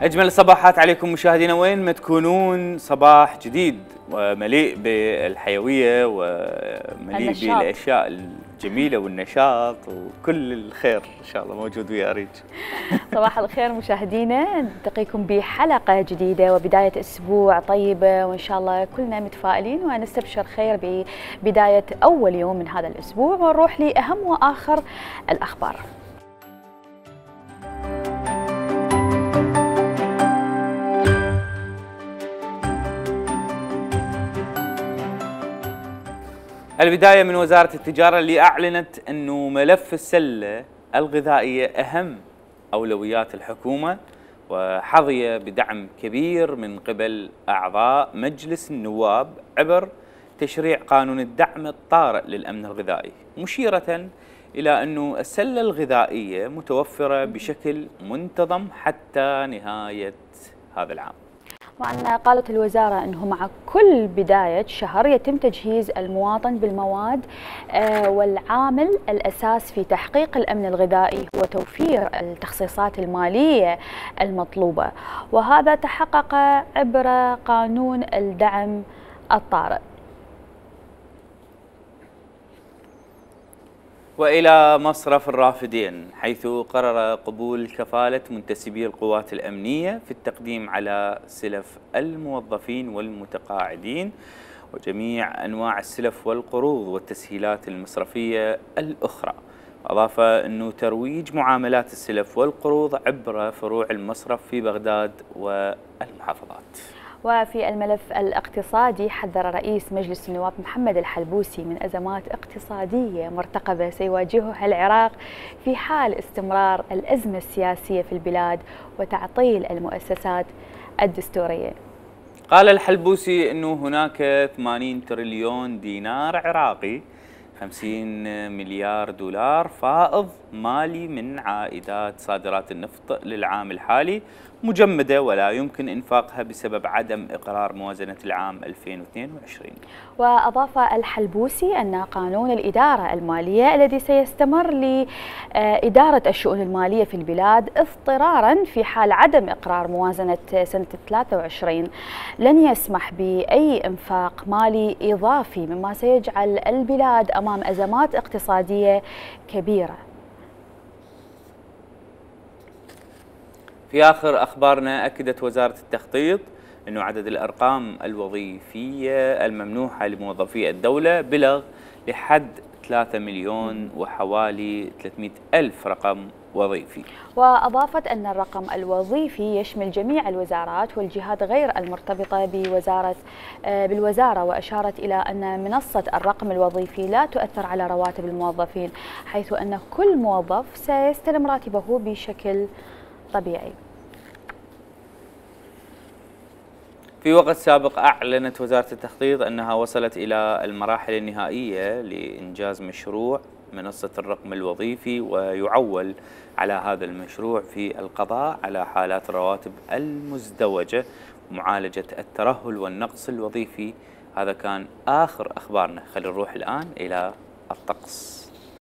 أجمل الصباحات عليكم مشاهدينا وين ما تكونون. صباح جديد ومليء بالحيوية ومليء بالأشياء الجميلة والنشاط وكل الخير إن شاء الله موجود ويا أريج. صباح الخير مشاهدينا، نلتقيكم بحلقة جديدة وبداية أسبوع طيبة، وإن شاء الله كلنا متفائلين ونستبشر خير ببداية أول يوم من هذا الأسبوع، ونروح لأهم وآخر الأخبار. البداية من وزارة التجارة اللي أعلنت أنه ملف السلة الغذائية أهم أولويات الحكومة، وحظي بدعم كبير من قبل أعضاء مجلس النواب عبر تشريع قانون الدعم الطارئ للأمن الغذائي، مشيرة إلى أنه السلة الغذائية متوفرة بشكل منتظم حتى نهاية هذا العام. وأن قالت الوزارة أنه مع كل بداية شهر يتم تجهيز المواطن بالمواد والعامل الأساس في تحقيق الأمن الغذائي وتوفير التخصيصات المالية المطلوبة، وهذا تحقق عبر قانون الدعم الطارئ. وإلى مصرف الرافدين، حيث قرر قبول كفالة منتسبي القوات الأمنية في التقديم على سلف الموظفين والمتقاعدين وجميع أنواع السلف والقروض والتسهيلات المصرفية الأخرى. أضاف أنه ترويج معاملات السلف والقروض عبر فروع المصرف في بغداد والمحافظات. وفي الملف الاقتصادي، حذر رئيس مجلس النواب محمد الحلبوسي من أزمات اقتصادية مرتقبة سيواجهها العراق في حال استمرار الأزمة السياسية في البلاد وتعطيل المؤسسات الدستورية. قال الحلبوسي أنه هناك 80 تريليون دينار عراقي، 50 مليار دولار فائض مالي من عائدات صادرات النفط للعام الحالي مجمدة ولا يمكن إنفاقها بسبب عدم إقرار موازنة العام 2022. وأضاف الحلبوسي أن قانون الإدارة المالية الذي سيستمر لإدارة الشؤون المالية في البلاد اضطرارا في حال عدم إقرار موازنة سنة 23 لن يسمح بأي إنفاق مالي إضافي، مما سيجعل البلاد أمام أزمات اقتصادية كبيرة. في آخر أخبارنا، أكدت وزارة التخطيط أنه عدد الأرقام الوظيفية الممنوحة لموظفي الدولة بلغ لحد 3 مليون وحوالي 300 ألف رقم وظيفي. وأضافت أن الرقم الوظيفي يشمل جميع الوزارات والجهات غير المرتبطة بالوزارة، وأشارت إلى أن منصة الرقم الوظيفي لا تؤثر على رواتب الموظفين، حيث أن كل موظف سيستلم راتبه بشكل طبيعي. في وقت سابق أعلنت وزارة التخطيط أنها وصلت إلى المراحل النهائية لإنجاز مشروع منصة الرقم الوظيفي، ويعول على هذا المشروع في القضاء على حالات الرواتب المزدوجة ومعالجة الترهل والنقص الوظيفي. هذا كان آخر أخبارنا. خلينا نروح الآن إلى الطقس.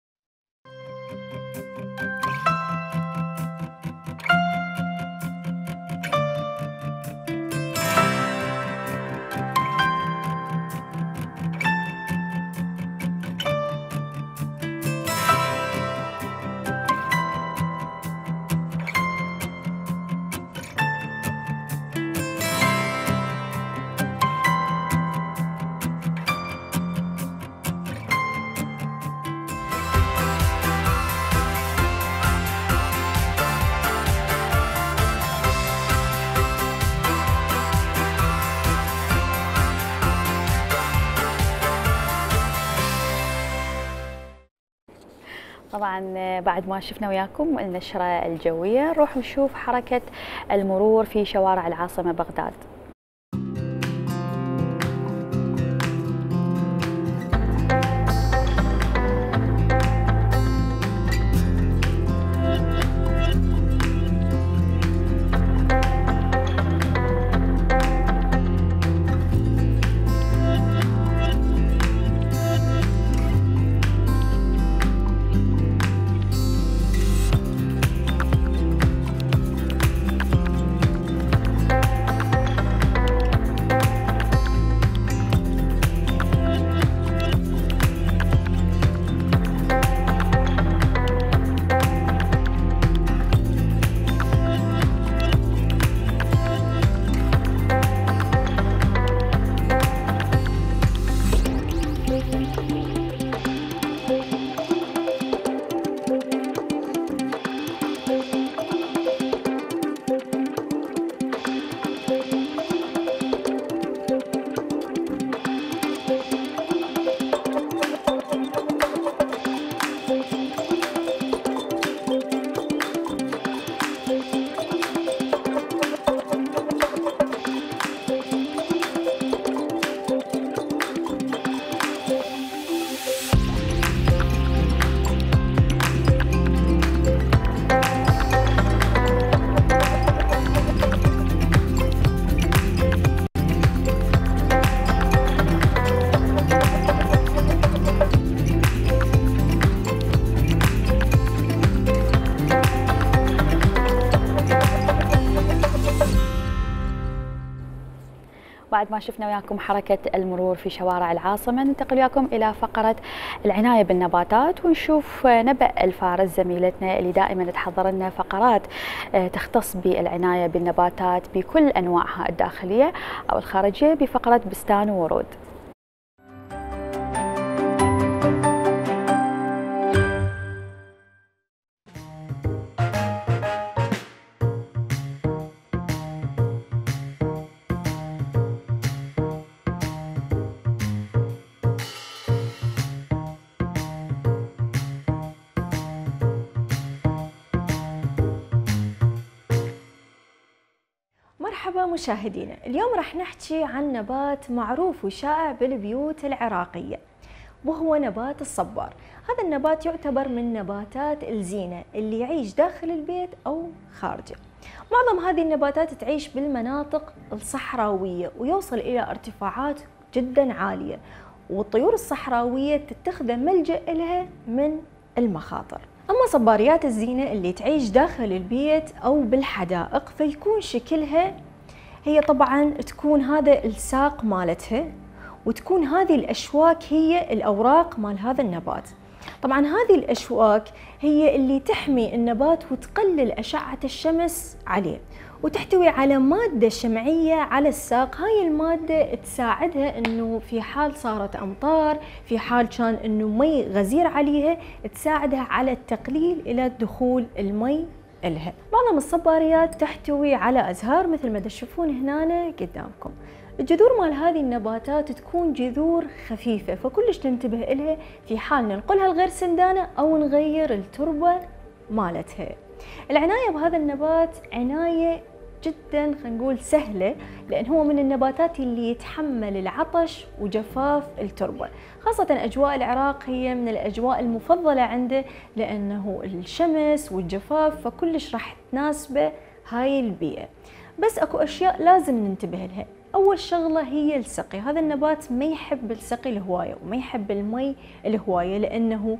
طبعا بعد ما شفنا وياكم النشرة الجوية، نروح نشوف حركة المرور في شوارع العاصمة بغداد. بعد ما شفنا وياكم حركة المرور في شوارع العاصمة، ننتقل وياكم إلى فقرة العناية بالنباتات ونشوف نبأ الفارس زميلتنا اللي دائما تحضر لنا فقرات تختص بالعناية بالنباتات بكل أنواعها الداخلية أو الخارجية بفقرة بستان وورود. مرحبا مشاهدينا، اليوم راح نحكي عن نبات معروف وشائع بالبيوت العراقية وهو نبات الصبار. هذا النبات يعتبر من نباتات الزينة اللي يعيش داخل البيت أو خارجه. معظم هذه النباتات تعيش بالمناطق الصحراوية ويوصل إلى ارتفاعات جدا عالية، والطيور الصحراوية تتخذ ملجأ لها من المخاطر. أما صباريات الزينة اللي تعيش داخل البيت أو بالحدائق فيكون شكلها هي طبعا تكون هذا الساق مالتها، وتكون هذه الأشواك هي الأوراق مال هذا النبات. طبعا هذه الأشواك هي اللي تحمي النبات وتقلل أشعة الشمس عليه، وتحتوي على مادة شمعية على الساق. هاي المادة تساعدها انه في حال صارت امطار، في حال كان انه مي غزير عليها، تساعدها على التقليل الى دخول المي إلها. معظم الصباريات تحتوي على ازهار مثل ما تشوفون هنا قدامكم. الجذور مال هذه النباتات تكون جذور خفيفة، فكلش ننتبه إلها في حال ننقلها لغير سندانة أو نغير التربة مالتها. العناية بهذا النبات عناية جدا خلينا نقول سهلة، لأن هو من النباتات اللي يتحمل العطش وجفاف التربة، خاصة أجواء العراق هي من الأجواء المفضلة عنده لأنه الشمس والجفاف، فكلش راح تناسبه هاي البيئة. بس أكو أشياء لازم ننتبه لها. أول شغلة هي السقي. هذا النبات ما يحب السقي الهواية وما يحب المي الهواية، لأنه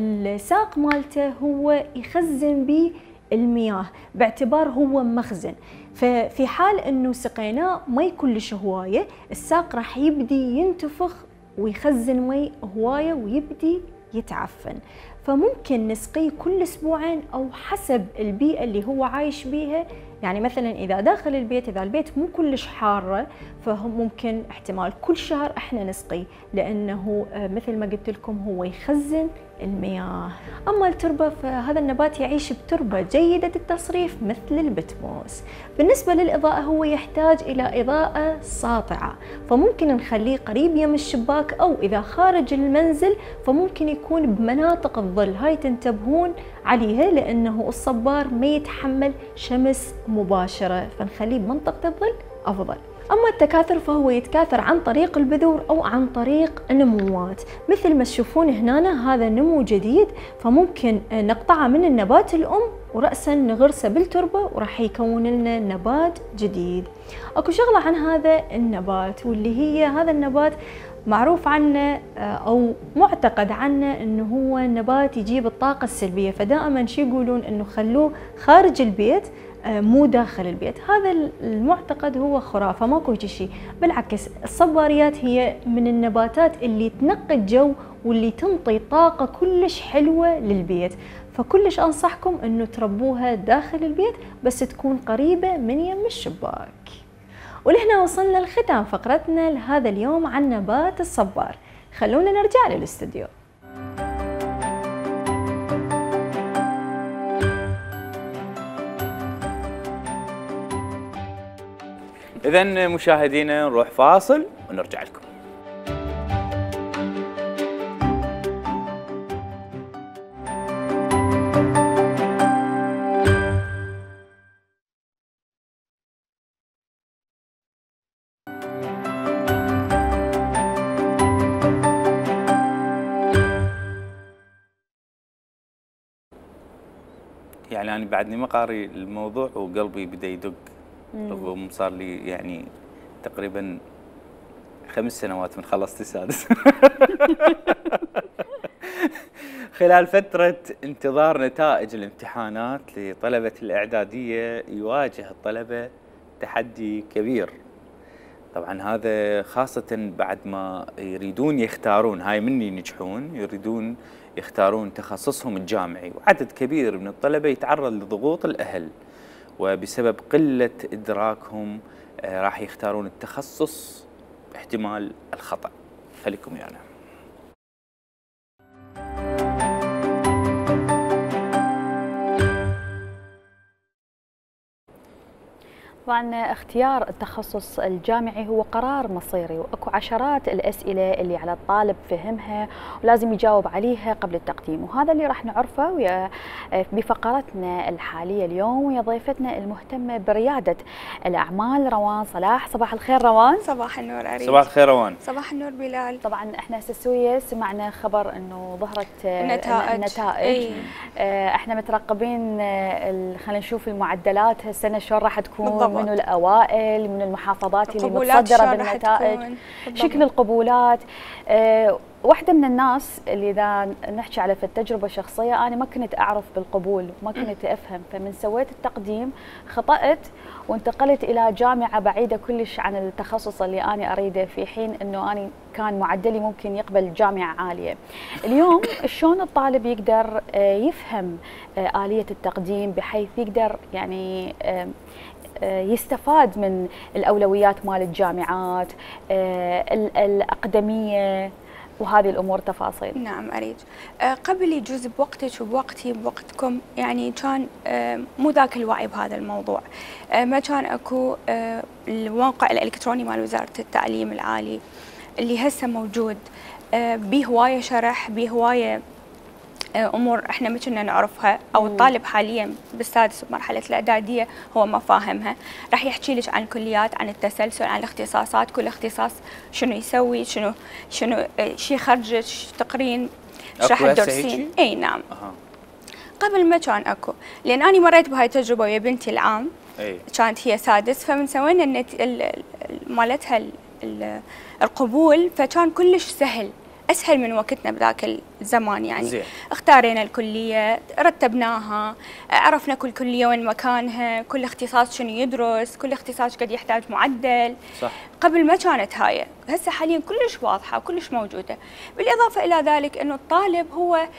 الساق مالته هو يخزن به المياه باعتبار هو مخزن. ففي حال انه سقيناه مي كلش هوايه، الساق راح يبدي ينتفخ ويخزن مي هوايه ويبدي يتعفن. فممكن نسقيه كل اسبوعين او حسب البيئه اللي هو عايش بيها. يعني مثلا اذا داخل البيت، اذا البيت مو كلش حاره، فممكن احتمال كل شهر احنا نسقيه، لانه مثل ما قلت لكم هو يخزن المياه. اما التربه فهذا النبات يعيش بتربه جيده التصريف مثل البتموس. بالنسبه للاضاءه هو يحتاج الى اضاءه ساطعه، فممكن نخليه قريب يم الشباك، او اذا خارج المنزل فممكن يكون بمناطق الظل. هاي تنتبهون عليها لانه الصبار ما يتحمل شمس مباشره، فنخليه بمنطقه الظل افضل. أما التكاثر فهو يتكاثر عن طريق البذور أو عن طريق النموات. مثل ما تشوفون هنا هذا نمو جديد، فممكن نقطعه من النبات الأم ورأسا نغرسه بالتربة وراح يكون لنا نبات جديد. أكو شغلة عن هذا النبات، واللي هي هذا النبات معروف عنه أو معتقد عنه أنه هو نبات يجيب الطاقة السلبية، فدائما شي يقولون أنه خلوه خارج البيت مو داخل البيت. هذا المعتقد هو خرافة، ماكو شيء. بالعكس الصباريات هي من النباتات اللي تنقي الجو واللي تنطي طاقة كلش حلوة للبيت، فكلش أنصحكم أنه تربوها داخل البيت بس تكون قريبة من يم الشباك. ولهنا وصلنا لختام فقرتنا لهذا اليوم عن نبات الصبار. خلونا نرجع للاستوديو. إذن مشاهدينا نروح فاصل ونرجع لكم. يعني أنا بعدني ما قاري الموضوع وقلبي بدأ يدق، رغم صار لي يعني تقريبا 5 سنوات من خلصت السادس. خلال فترة انتظار نتائج الامتحانات لطلبة الإعدادية يواجه الطلبة تحدي كبير. طبعا هذا خاصة بعد ما يريدون يختارون، هاي من ينجحون يريدون يختارون تخصصهم الجامعي، وعدد كبير من الطلبة يتعرض لضغوط الأهل، وبسبب قلة إدراكهم راح يختارون التخصص باحتمال الخطأ. خليكم ويانا. يعني. طبعا اختيار التخصص الجامعي هو قرار مصيري، واكو عشرات الاسئله اللي على الطالب فهمها ولازم يجاوب عليها قبل التقديم، وهذا اللي راح نعرفه ويا بفقرتنا الحاليه اليوم ويا ضيفتنا المهتمه برياده الاعمال روان صلاح. صباح الخير روان. صباح النور أريد. صباح الخير روان. صباح النور بلال. طبعا احنا سوية سمعنا خبر انه ظهرت نتائج. احنا مترقبين خلينا نشوف المعدلات هالسنه شلون راح تكون بالضبط. من الأوائل من المحافظات اللي متصدرة بالنتائج، شكل القبولات. واحدة من الناس اللي إذا نحكي على في التجربة الشخصية، أنا ما كنت أعرف بالقبول وما كنت أفهم، فمن سويت التقديم خطأت وانتقلت إلى جامعة بعيدة كلش عن التخصص اللي أنا أريده، في حين أنه أنا كان معدلي ممكن يقبل جامعة عالية. اليوم شلون الطالب يقدر يفهم آلية التقديم بحيث يقدر يعني يستفاد من الأولويات مال الجامعات الأقدمية وهذه الأمور تفاصيل؟ نعم أريد. قبل يجوز بوقتك وبوقتي بوقتكم يعني كان مو ذاك الوعي بهذا الموضوع، ما كان اكو الموقع الإلكتروني مال وزارة التعليم العالي اللي هسه موجود، به هواية شرح، به هواية امور احنا ما كنا نعرفها، او الطالب حاليا بالسادس بمرحله الاعداديه هو ما فاهمها. راح يحكي لك عن الكليات، عن التسلسل، عن الاختصاصات، كل اختصاص شنو يسوي، شنو شي يخرجك تقرين، شرح الدرسين. اي نعم. قبل ما كان اكو، لان انا مريت بهاي التجربه ويا بنتي العام. كانت هي سادس، فمن سوينا مالتها القبول، فكان كلش سهل، اسهل من وقتنا بذاك الزمان يعني. زي. اختارينا الكليه، رتبناها، عرفنا كل كليه وين مكانها، كل اختصاص شنو يدرس، كل اختصاص قد يحتاج معدل. صح. قبل ما كانت هاي، هسه حاليا كلش واضحه وكلش موجوده. بالاضافه الى ذلك انه الطالب هو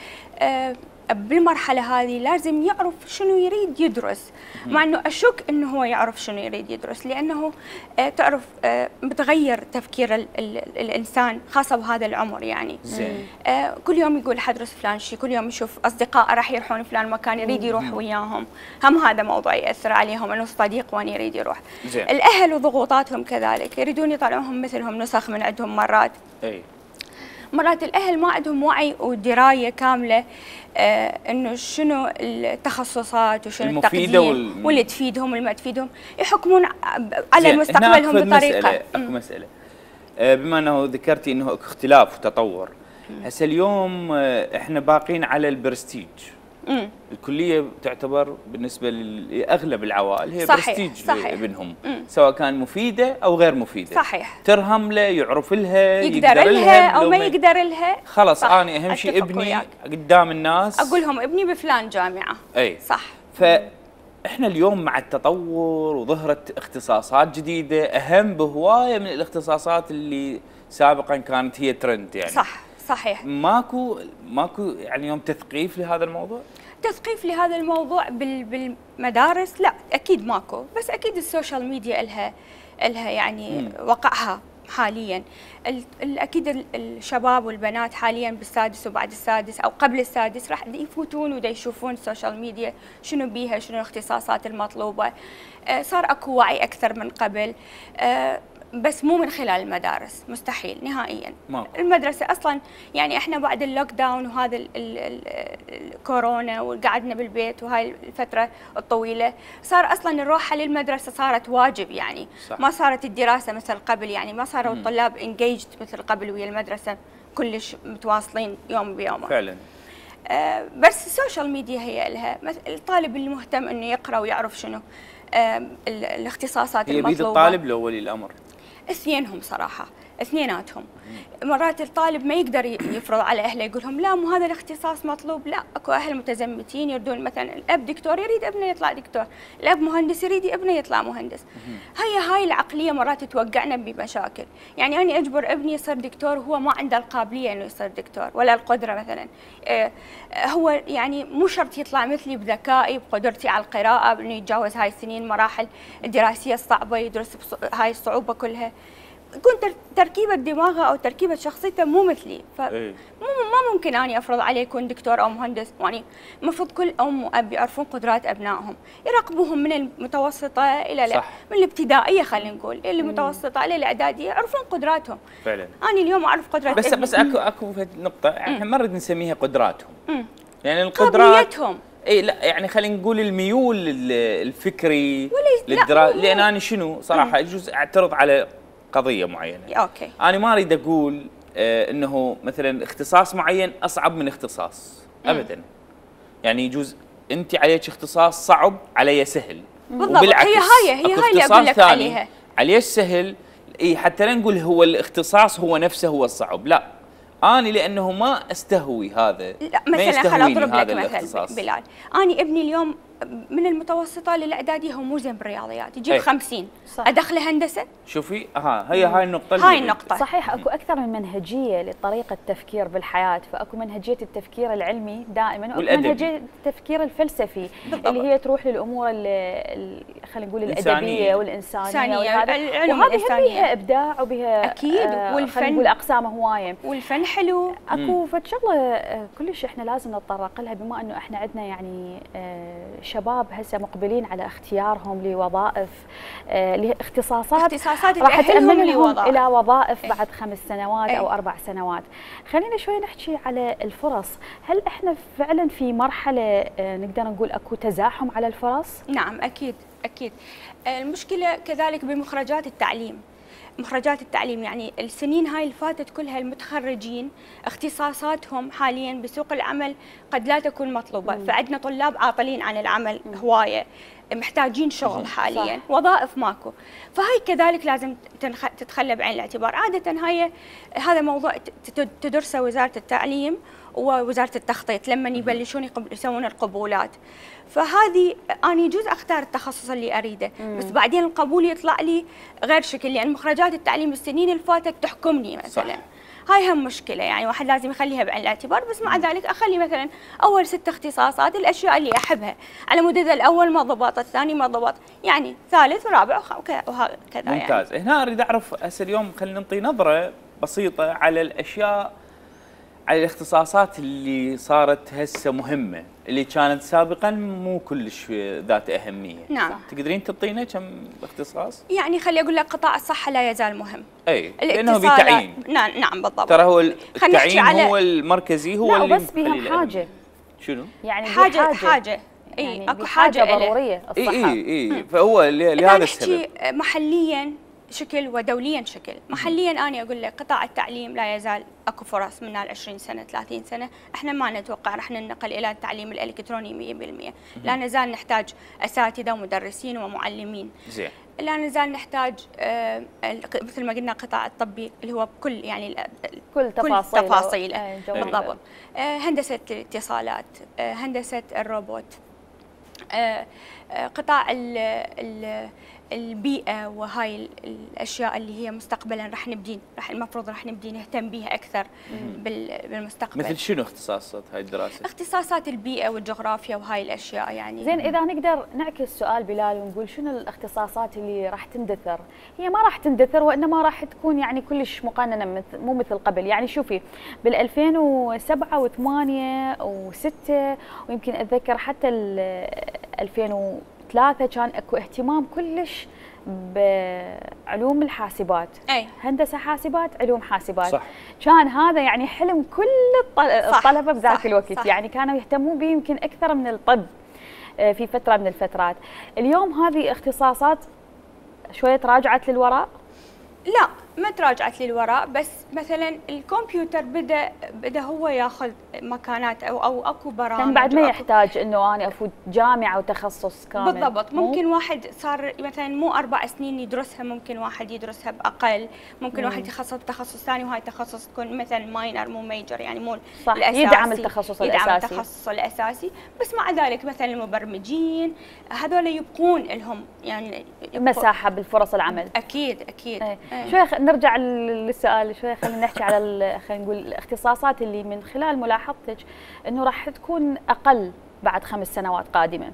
بالمرحله هذه لازم يعرف شنو يريد يدرس، مع انه اشك انه هو يعرف شنو يريد يدرس، لانه تعرف بتغير تفكير الانسان خاصه بهذا العمر يعني. زين. كل يوم يقول حدرس فلان شيء، كل يوم يشوف اصدقائه راح يروحون فلان مكان يريد يروح وياهم، هم هذا موضوع ياثر عليهم انه صديق وين يريد يروح. زين. الاهل وضغوطاتهم كذلك يريدون يطلعوهم مثلهم نسخ من عندهم مرات. مرات الأهل ما عندهم وعي ودراية كاملة إنه شنو التخصصات وشنو التقديم واللي تفيدهم واللي ما تفيدهم، يحكمون على مستقبلهم بطريقة. أكو مسألة بما أنه ذكرتي إنه اختلاف وتطور، هسه اليوم إحنا باقين على البرستيج. الكلية تعتبر بالنسبة لأغلب العوائل هي برستيج لابنهم، سواء كان مفيدة أو غير مفيدة. صحيح. ترهم له، يعرف لها، يقدر لها أو ما يقدر لها. خلاص أنا أهم شيء ابني قدام الناس أقول لهم ابني بفلان جامعة. أي صح. فإحنا اليوم مع التطور وظهرت اختصاصات جديدة أهم بهواية من الاختصاصات اللي سابقا كانت هي ترند يعني. صح. صحيح. ماكو يعني يوم تثقيف لهذا الموضوع؟ تثقيف لهذا الموضوع بالمدارس لا اكيد ماكو، بس اكيد السوشيال ميديا لها يعني وقعها حاليا اكيد الشباب والبنات حاليا بالسادس وبعد السادس او قبل السادس راح يفوتون ودا يشوفون السوشيال ميديا شنو بيها، شنو الاختصاصات المطلوبه. صار اكو وعي اكثر من قبل، بس مو من خلال المدارس، مستحيل نهائيا. المدرسه اصلا يعني احنا بعد اللوك داون وهذا الكورونا وقعدنا بالبيت وهاي الفتره الطويله، صار اصلا الروحه للمدرسه صارت واجب يعني. صح. ما صارت الدراسه مثل قبل، يعني ما صاروا الطلاب انجيجد مثل قبل ويا المدرسه كلش متواصلين يوم بيومه فعلا. بس السوشيال ميديا هي لها الطالب اللي مهتم انه يقرا ويعرف شنو الاختصاصات المطلوبه. هي بيد الطالب لو ولي الامر؟ اثنينهم صراحه، اثنيناتهم. مرات الطالب ما يقدر يفرض على اهله يقول لهم لا مو هذا الاختصاص مطلوب، لا اكو اهل متزمتين يردون مثلا الاب دكتور يريد ابنه يطلع دكتور، الاب مهندس يريد ابنه يطلع مهندس. هاي العقليه مرات توقعنا بمشاكل، يعني انا اجبر ابني يصير دكتور وهو ما عنده القابليه انه يصير دكتور ولا القدره مثلا. هو يعني مو شرط يطلع مثلي بذكائي بقدرتي على القراءه انه يتجاوز هاي السنين مراحل الدراسيه الصعبه يدرس هاي الصعوبه كلها. كنت تركيبة دماغه أو تركيبة شخصيته مو مثلي، ما ممكن أني أفرض عليه يكون دكتور أو مهندس. يعني المفروض كل أم وأب يعرفون قدرات أبنائهم، يراقبوهم من المتوسطة إلى من الابتدائية، خلينا نقول إلى المتوسطة إلى الإعدادية، يعرفون قدراتهم. فعلا. أنا اليوم أعرف قدرات بس أكو نقطة احنا ما نريد نسميها قدراتهم. يعني القدرات قابليتهم. اي لا يعني خلينا نقول الميول الفكري لان انا شنو صراحة يجوز اعترض على قضية معينة. اوكي. أنا ما أريد أقول أنه مثلا اختصاص معين أصعب من اختصاص أبدا. يعني يجوز أنت عليك اختصاص صعب علي سهل. بالضبط. هي هاي اللي أقول لك عليها. عليك سهل حتى لا نقول هو الاختصاص هو نفسه هو الصعب، لا. أنا لأنه ما أستهوي هذا. لا مثلا خل أضرب لك مثل بلال، أنا ابني اليوم من المتوسطة للإعدادي هو مو زين بالرياضيات، يجيب 50. أدخله هندسة؟ شوفي هاي النقطة. هاي النقطة. صحيح اكو أكثر من منهجية لطريقة التفكير بالحياة، فاكو منهجية التفكير العلمي دائما واكو منهجية التفكير الفلسفي اللي هي تروح للأمور خلينا نقول الأدبية والإنسانية وهذه بيها إبداع وبها أكيد والفن والأقسام هواية والفن حلو. اكو فد شغلة كلش احنا لازم نتطرق لها، بما انه احنا عندنا يعني شباب هسه مقبلين على اختيارهم لوظائف لاختصاصات راح تأمنهم الى وظائف بعد 5 سنوات او 4 سنوات. خلينا شوي نحكي على الفرص، هل احنا فعلا في مرحلة نقدر نقول اكو تزاحم على الفرص؟ نعم اكيد. المشكلة كذلك بمخرجات التعليم. مخرجات التعليم يعني السنين هاي اللي فاتت كلها المتخرجين اختصاصاتهم حاليا بسوق العمل قد لا تكون مطلوبة. فعندنا طلاب عاطلين عن العمل هواية، محتاجين شغل حاليا. صح. وظائف ماكو. فهاي كذلك لازم تتخلى بعين الاعتبار. عادة هذا موضوع تدرسه وزارة التعليم ووزارة التخطيط لما يبلشون يسوون القبولات. فهذه أنا يجوز أختار التخصص اللي أريده، بس بعدين القبول يطلع لي غير شكل، لأن مخرجات التعليم السنين اللي فاتت تحكمني مثلا. صح. هاي هم مشكلة، يعني واحد لازم يخليها بعين الاعتبار. بس مع ذلك أخلي مثلا أول 6 اختصاصات الأشياء اللي أحبها، على مدد الأول ما ضبط، الثاني ما ضبط، يعني ثالث ورابع وهكذا. ممتاز. يعني. هنا أريد أعرف هسه اليوم خلينا نعطي نظرة بسيطة على الأشياء، على الاختصاصات اللي صارت هسه مهمة، اللي كانت سابقا مو كلش ذات أهمية. نعم. تقدرين تعطينا كم اختصاص؟ يعني خلي أقول لك قطاع الصحة لا يزال مهم. أي لأنه بتعيين. نعم بالضبط. ترى هو التعيين هو المركزي، هو اللي بس بهم حاجة. شنو؟ يعني حاجة. يعني اكو حاجة ضرورية الصحة. اي فهو لهذا السبب. محليا شكل ودوليا شكل. محليا أنا أقول لك قطاع التعليم لا يزال أكو فرص من 20 سنة 30 سنة، احنا ما نتوقع راح ننقل إلى التعليم الإلكتروني 100%. لا نزال نحتاج أساتذة ومدرسين ومعلمين. زين. لا نزال نحتاج مثل ما قلنا قطاع الطبي اللي هو بكل يعني كل تفاصيله بالضبط. هندسة الاتصالات، هندسة الروبوت، قطاع البيئة وهاي الأشياء اللي هي مستقبلا المفروض راح نبدي نهتم بها أكثر بالمستقبل. مثل شنو اختصاصات هاي الدراسة؟ اختصاصات البيئة والجغرافيا وهاي الأشياء يعني. زين، إذا نقدر نعكس السؤال بلال ونقول شنو الاختصاصات اللي راح تندثر؟ هي ما راح تندثر وإنما راح تكون يعني كلش مقننة، مو مثل قبل. يعني شوفي بال 2007 و8 و6 ويمكن أتذكر حتى 2003 كان اكو اهتمام كلش بعلوم الحاسبات. أي. هندسه حاسبات، علوم حاسبات. صح. كان هذا يعني حلم كل الطلبه بذاك الوقت. صح. يعني كانوا يهتمون به يمكن اكثر من الطب في فتره من الفترات. اليوم هذه اختصاصات شويه تراجعت للوراء. لا، ما تراجعت للوراء، بس مثلا الكمبيوتر بدا هو ياخذ مكانات او اكو برامج. يعني بعد ما يحتاج انه انا افوت جامعه وتخصص كامل. بالضبط. ممكن واحد صار مثلا مو 4 سنين يدرسها، ممكن واحد يدرسها باقل، ممكن واحد يتخصص بتخصص ثاني وهاي التخصص تكون مثلا ماينر مو ميجر، يعني مو صح. الاساسي، يدعم التخصص الاساسي. يدعم التخصص الاساسي، بس مع ذلك مثلا المبرمجين هذول يبقون لهم يعني مساحه بالفرص العمل. اكيد. شوي نرجع للسؤال شوي، خلينا نحكي على خلينا نقول الاختصاصات اللي من خلال ملاحظتك انه راح تكون اقل بعد 5 سنوات قادمه.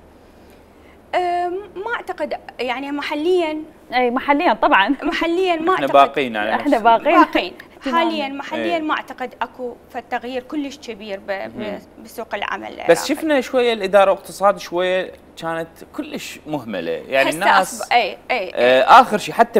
ما اعتقد يعني محليا. اي محليا طبعا. محليا ما احنا اعتقد. باقين على احنا باقين حاليا محليا ما اعتقد اكو فالتغيير كلش كبير بسوق العمل العراقي. بس شفنا شويه الاداره واقتصاد شويه كانت كلش مهمله، يعني الناس اخر شيء حتى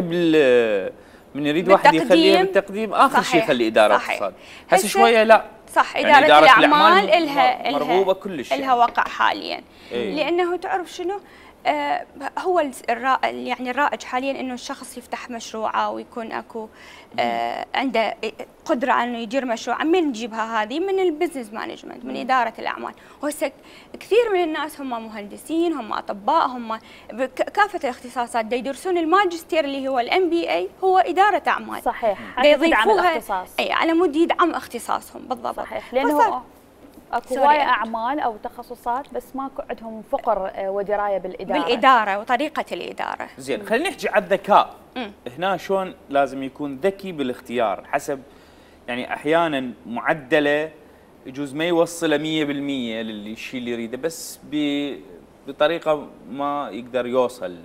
من يريد واحد يخليه بالتقديم اخر شيء يخلي اداره واقتصاد. هسه شويه لا صح. يعني إدارة الأعمال إلها مرغوبة كلش، إلها وقع حاليا. لأنه تعرف شنو هو يعني الرائج حاليا انه الشخص يفتح مشروعه ويكون اكو عنده قدره انه يدير مشروع. من نجيبها هذه؟ من البزنس مانجمنت، من اداره الاعمال. وهسه كثير من الناس هم مهندسين، هم اطباء، هم كافه الاختصاصات دا يدرسون الماجستير اللي هو MBA هو اداره اعمال. صحيح. يدعم الاختصاص. اي على مود يدعم اختصاصهم بالضبط. صحيح. لانه اكو هواية اعمال او تخصصات بس ماكو عندهم فقر ودرايه بالاداره وطريقه الاداره. زين، خلينا نحكي على الذكاء. هنا شلون لازم يكون ذكي بالاختيار، حسب يعني احيانا معدله يجوز ما يوصله 100% للشيء اللي يريده، بس بطريقه ما يقدر يوصل.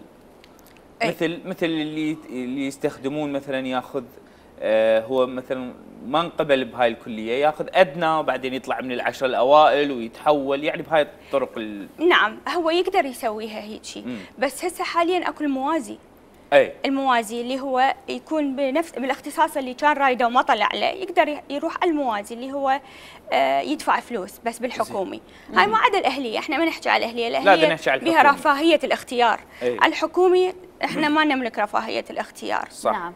مثل اللي يستخدمون مثلا ياخذ هو مثلا ما انقبل بهاي الكليه، ياخذ ادنى وبعدين يطلع من ال10 الاوائل ويتحول، يعني بهاي الطرق نعم هو يقدر يسويها هيك. بس هسه حاليا اكو الموازي. الموازي اللي هو يكون بالاختصاص اللي كان رايده وما طلع له، يقدر يروح على الموازي اللي هو يدفع فلوس بس بالحكومي. هاي ما عدا الاهليه، احنا ما نحكي على الاهليه، الاهليه بها رفاهيه الاختيار. على الحكومي احنا ما نملك رفاهيه الاختيار. صح. نعم.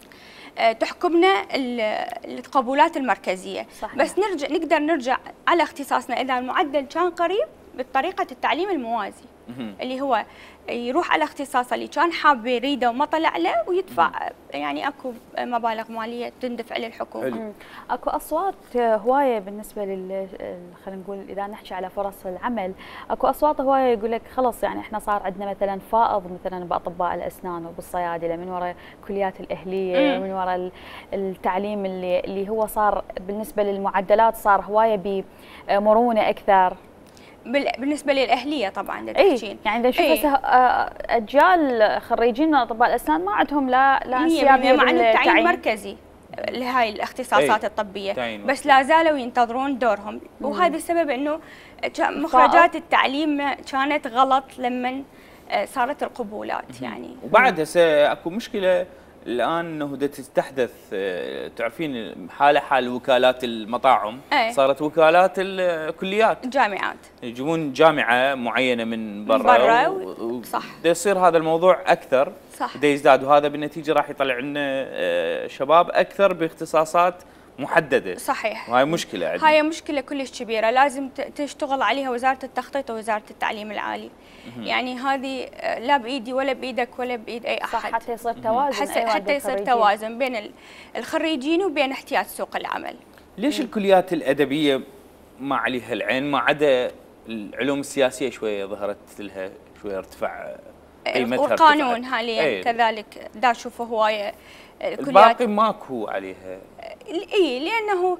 تحكمنا القبولات المركزيه. صحيح. بس نقدر نرجع على اختصاصنا اذا المعدل كان قريب بطريقه التعليم الموازي اللي هو يروح على اختصاص اللي كان حاب يريده وما طلع له ويدفع، يعني اكو مبالغ ماليه تندفع للحكومه. اكو اصوات هوايه بالنسبه خلينا نقول اذا نحكي على فرص العمل، اكو اصوات هوايه يقول لك خلص يعني احنا صار عندنا مثلا فائض مثلا باطباء الاسنان وبالصيادله من وراء كليات الاهليه ومن وراء التعليم اللي هو صار بالنسبه للمعدلات صار هوايه بمرونه اكثر. بالنسبه للاهليه طبعا تحكين يعني نشوف هسه اجيال خريجين من اطباء الاسنان ما عندهم لا انسيابيه مع انه التعيين مركزي لهاي الاختصاصات الطبيه، بس لا زالوا ينتظرون دورهم. وهذا السبب انه مخرجات التعليم كانت غلط لما صارت القبولات يعني. وبعد هسه اكو مشكله الان انه تستحدث، تعرفين حال وكالات المطاعم. صارت وكالات الكليات، الجامعات يجيبون جامعه معينه من برا صح. يصير هذا الموضوع اكثر، صح. يزداد، وهذا بالنتيجه راح يطلع لنا شباب اكثر باختصاصات محدده. صحيح. وهاي مشكله عندنا. هاي مشكله كلش كبيره لازم تشتغل عليها وزاره التخطيط ووزاره التعليم العالي. يعني هذه لا بايدي ولا بايدك ولا بايد اي احد. حتى يصير توازن. حتى يصير توازن بين الخريجين وبين احتياج سوق العمل. ليش الكليات الادبيه ما عليها العين، ما عدا العلوم السياسيه شويه ظهرت لها شويه ارتفع قيمتها، والقانون حاليا ايه كذلك دا اشوفه هوايه كليات الباقي ماكو عليها. اي لانه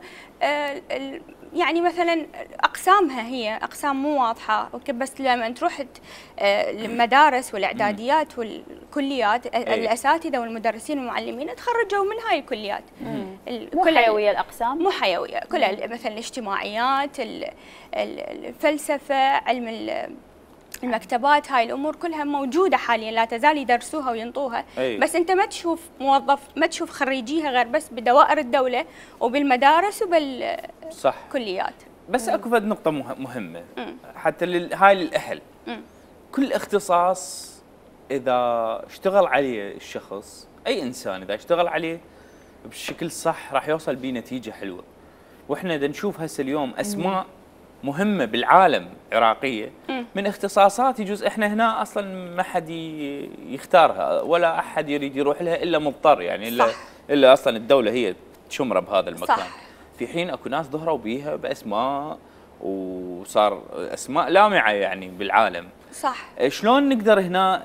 يعني مثلا اقسامها هي اقسام مو واضحه، بس لما تروح المدارس والاعداديات والكليات الاساتذه والمدرسين والمعلمين تخرجوا من هاي الكليات. مو حيويه الاقسام، مو حيويه كلها، مثلا الاجتماعيات، الفلسفه، علم المكتبات، هاي الامور كلها موجوده حاليا لا تزال يدرسوها وينطوها. بس انت ما تشوف موظف، ما تشوف خريجيها غير بس بدوائر الدوله وبالمدارس وبالكليات. بس اكو فد نقطه مهمه حتى هاي للاهل. كل اختصاص اذا اشتغل عليه الشخص، اي انسان اذا اشتغل عليه بشكل صح راح يوصل بيه نتيجه حلوه. واحنا اذا نشوف هسه اليوم اسماء مهمه بالعالم عراقيه من اختصاصات يجوز احنا هنا اصلا ما حد يختارها ولا احد يريد يروح لها الا مضطر، يعني الا اصلا الدوله هي تشمره بهذا المكان. صح. في حين اكو ناس ظهروا بيها باسماء وصار اسماء لامعه يعني بالعالم. صح. شلون نقدر هنا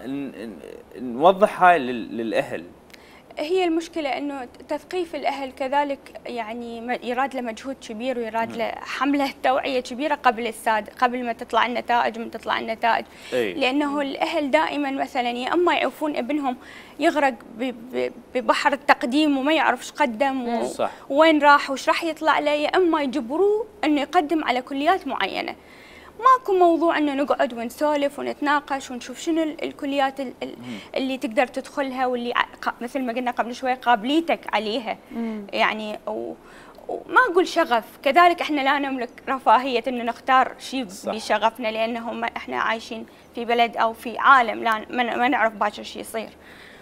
نوضح هاي للاهل؟ هي المشكلة أنه تثقيف الأهل كذلك يعني يراد له مجهود كبير ويراد له حملة توعية كبيرة قبل ما تطلع النتائج ومن تطلع النتائج. لأنه الأهل دائما مثلا يا أما يعوفون ابنهم يغرق ببحر التقديم وما يعرف ايش قدم وين راح وش راح يطلع له، يا أما يجبروه أنه يقدم على كليات معينة. ماكو موضوع انه نقعد ونسولف ونتناقش ونشوف شنو الكليات اللي تقدر تدخلها واللي مثل ما قلنا قبل شوي قابليتك عليها. يعني وما اقول شغف، كذلك احنا لا نملك رفاهيه انه نختار شيء بشغفنا، لانه احنا عايشين في بلد او في عالم لا ما نعرف باكر شيء يصير.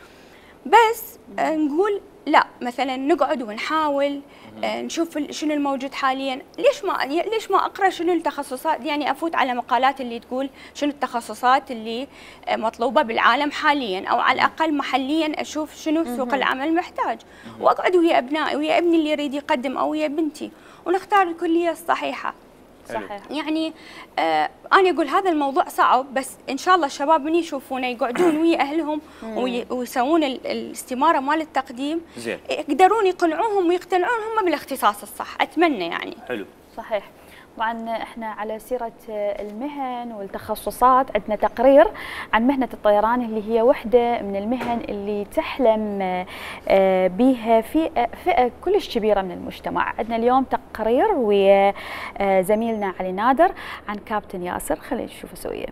بس نقول لا، مثلا نقعد ونحاول نشوف شنو الموجود حاليا. ليش ما اقرا شنو التخصصات، يعني افوت على مقالات اللي تقول شنو التخصصات اللي مطلوبه بالعالم حاليا، او على الاقل محليا اشوف شنو سوق العمل محتاج، واقعد ويا ابنائي ويا ابني اللي يريد يقدم او ويا بنتي ونختار الكليه الصحيحه. صحيح. يعني أنا أقول هذا الموضوع صعب، بس إن شاء الله الشباب من يشوفونه يقعدون ويا أهلهم ويسوون الاستمارة مال التقديم يقدرون يقنعوهم ويقتنعون هم بالاختصاص الصح. أتمنى يعني. حلو. صحيح. طبعا احنا على سيرة المهن والتخصصات عندنا تقرير عن مهنة الطيران اللي هي وحدة من المهن اللي تحلم بها فئة كلش كبيرة من المجتمع. عندنا اليوم تقرير ويا زميلنا علي نادر عن كابتن ياسر، خلينا نشوفه سويا.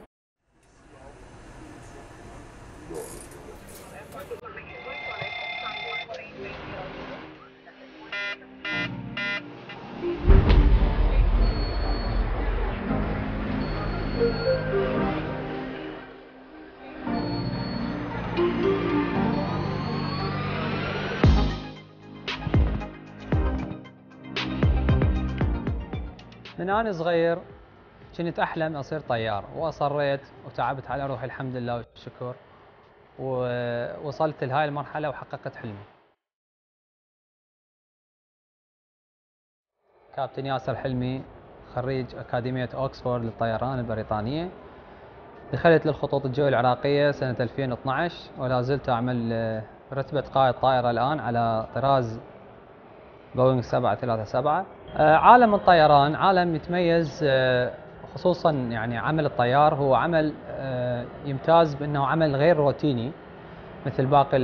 من أنا صغير كنت أحلم أصير طيار، وأصريت وتعبت على روحي الحمد لله والشكر، ووصلت لهاي المرحلة وحققت حلمي. كابتن ياسر حلمي خريج أكاديمية أوكسفورد للطيران البريطانية. دخلت للخطوط الجوية العراقية سنة 2012 ولا زلت أعمل رتبة قائد طائرة الآن على طراز بوينغ 737. عالم الطيران عالم يتميز، خصوصا يعني عمل الطيار هو عمل يمتاز بأنه عمل غير روتيني مثل باقي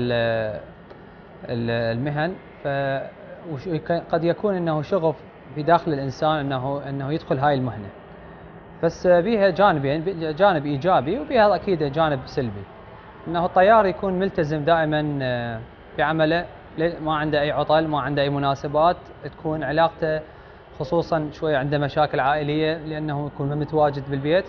المهن، فقد يكون أنه شغف في داخل الإنسان أنه يدخل هاي المهنة، بس بيها جانبين، جانب إيجابي وبيها أكيد جانب سلبي. أنه الطيار يكون ملتزم دائما بعمله، ما عنده أي عطل، ما عنده أي مناسبات، تكون علاقته خصوصا شوية عنده مشاكل عائلية لأنه يكون متواجد بالبيت.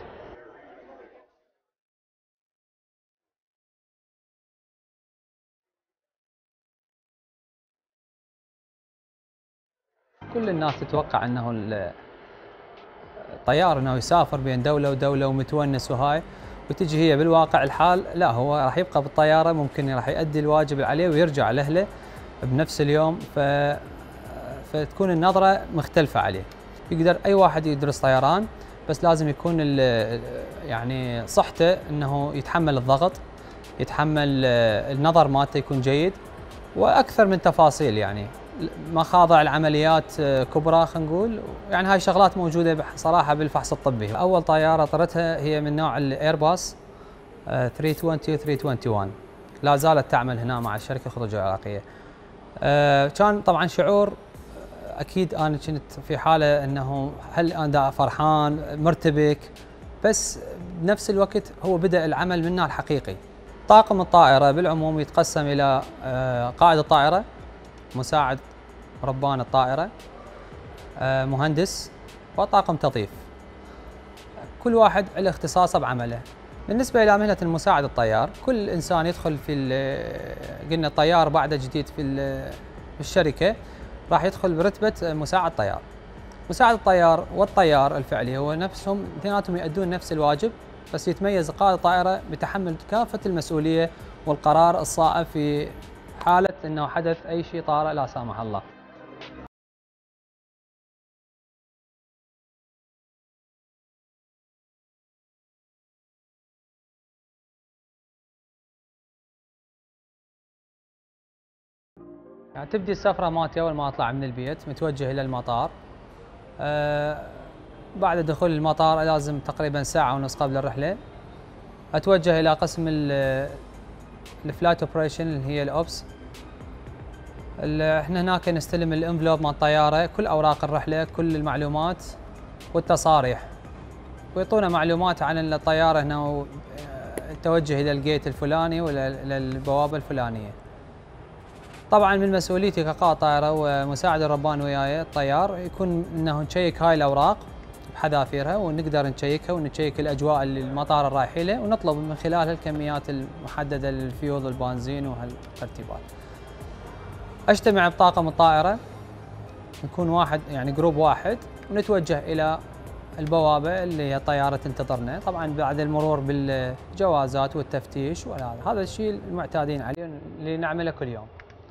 كل الناس تتوقع أنه الطيار أنه يسافر بين دولة ودولة ومتونس وهاي، وتجي هي بالواقع الحال لا، هو راح يبقى بالطيارة، ممكن راح يؤدي الواجب اللي عليه ويرجع لأهله بنفس اليوم، فتكون النظرة مختلفة عليه. يقدر أي واحد يدرس طيران بس لازم يكون يعني صحته انه يتحمل الضغط، يتحمل النظر مالته يكون جيد، واكثر من تفاصيل يعني ما خاضع لعمليات كبرى خلينا نقول. يعني هاي شغلات موجوده صراحه بالفحص الطبي. اول طياره طرتها هي من نوع الايرباص 320 321 لا زالت تعمل هنا مع شركه الخطوط الجويه العراقيه. كان طبعا شعور اكيد انا كنت في حاله انه هل انا فرحان مرتبك، بس بنفس الوقت هو بدا العمل منا الحقيقي. طاقم الطائره بالعموم يتقسم الى قائد الطائره، مساعد ربان الطائره، مهندس، وطاقم تضييف. كل واحد له اختصاصه بعمله. بالنسبه الى مهنه المساعد الطيار، كل انسان يدخل في قلنا الطيار بعد جديد في الشركه راح يدخل برتبه مساعد طيار. مساعد الطيار والطيار الفعلي هو نفسهم اثنيناتهم يؤدون نفس الواجب، بس يتميز قائد الطائره بتحمل كافه المسؤوليه والقرار الصائب في حاله انه حدث اي شيء طارئ لا سامح الله. يعني تبدي السفرة مالتي أول ما أطلع من البيت متوجه إلى المطار. بعد دخول المطار لازم تقريبا ساعة ونص قبل الرحلة أتوجه إلى قسم الفلايت اوبريشن اللي هي الأوبس. احنا هناك نستلم الانفلوب مال الطيارة، كل أوراق الرحلة، كل المعلومات والتصاريح، ويعطونا معلومات عن الطيارة هنا، التوجه إلى الجيت الفلاني ولا إلى البوابة الفلانية. طبعا من مسؤوليتي كقائد طائره ومساعد الربان وياي الطيار يكون انه نشيك هاي الاوراق بحذافيرها، ونقدر نشيكها ونشيك الاجواء اللي المطار الرايحين له، ونطلب من خلالها الكميات المحدده للفيول والبنزين وهالترتيبات. اجتمع بطاقم الطائره، نكون واحد يعني جروب واحد، ونتوجه الى البوابه اللي هي الطياره تنتظرنا، طبعا بعد المرور بالجوازات والتفتيش هذا الشيء المعتادين عليه اللي نعمله كل يوم.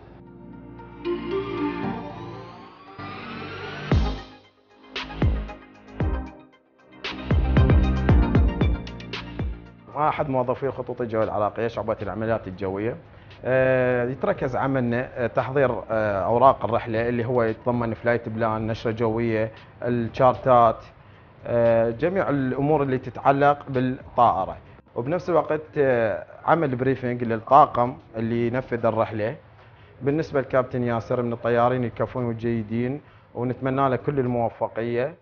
أحد موظفي الخطوط الجوية العراقية شعبة العمليات الجوية. يتركز عملنا تحضير أوراق الرحلة اللي هو يتضمن فلايت بلان، نشرة جوية، الشارتات، جميع الأمور اللي تتعلق بالطائرة، وبنفس الوقت عمل بريفنج للطاقم اللي ينفذ الرحلة. بالنسبة للكابتن ياسر من الطيارين الكفؤين والجيدين، ونتمنى له كل الموفقية.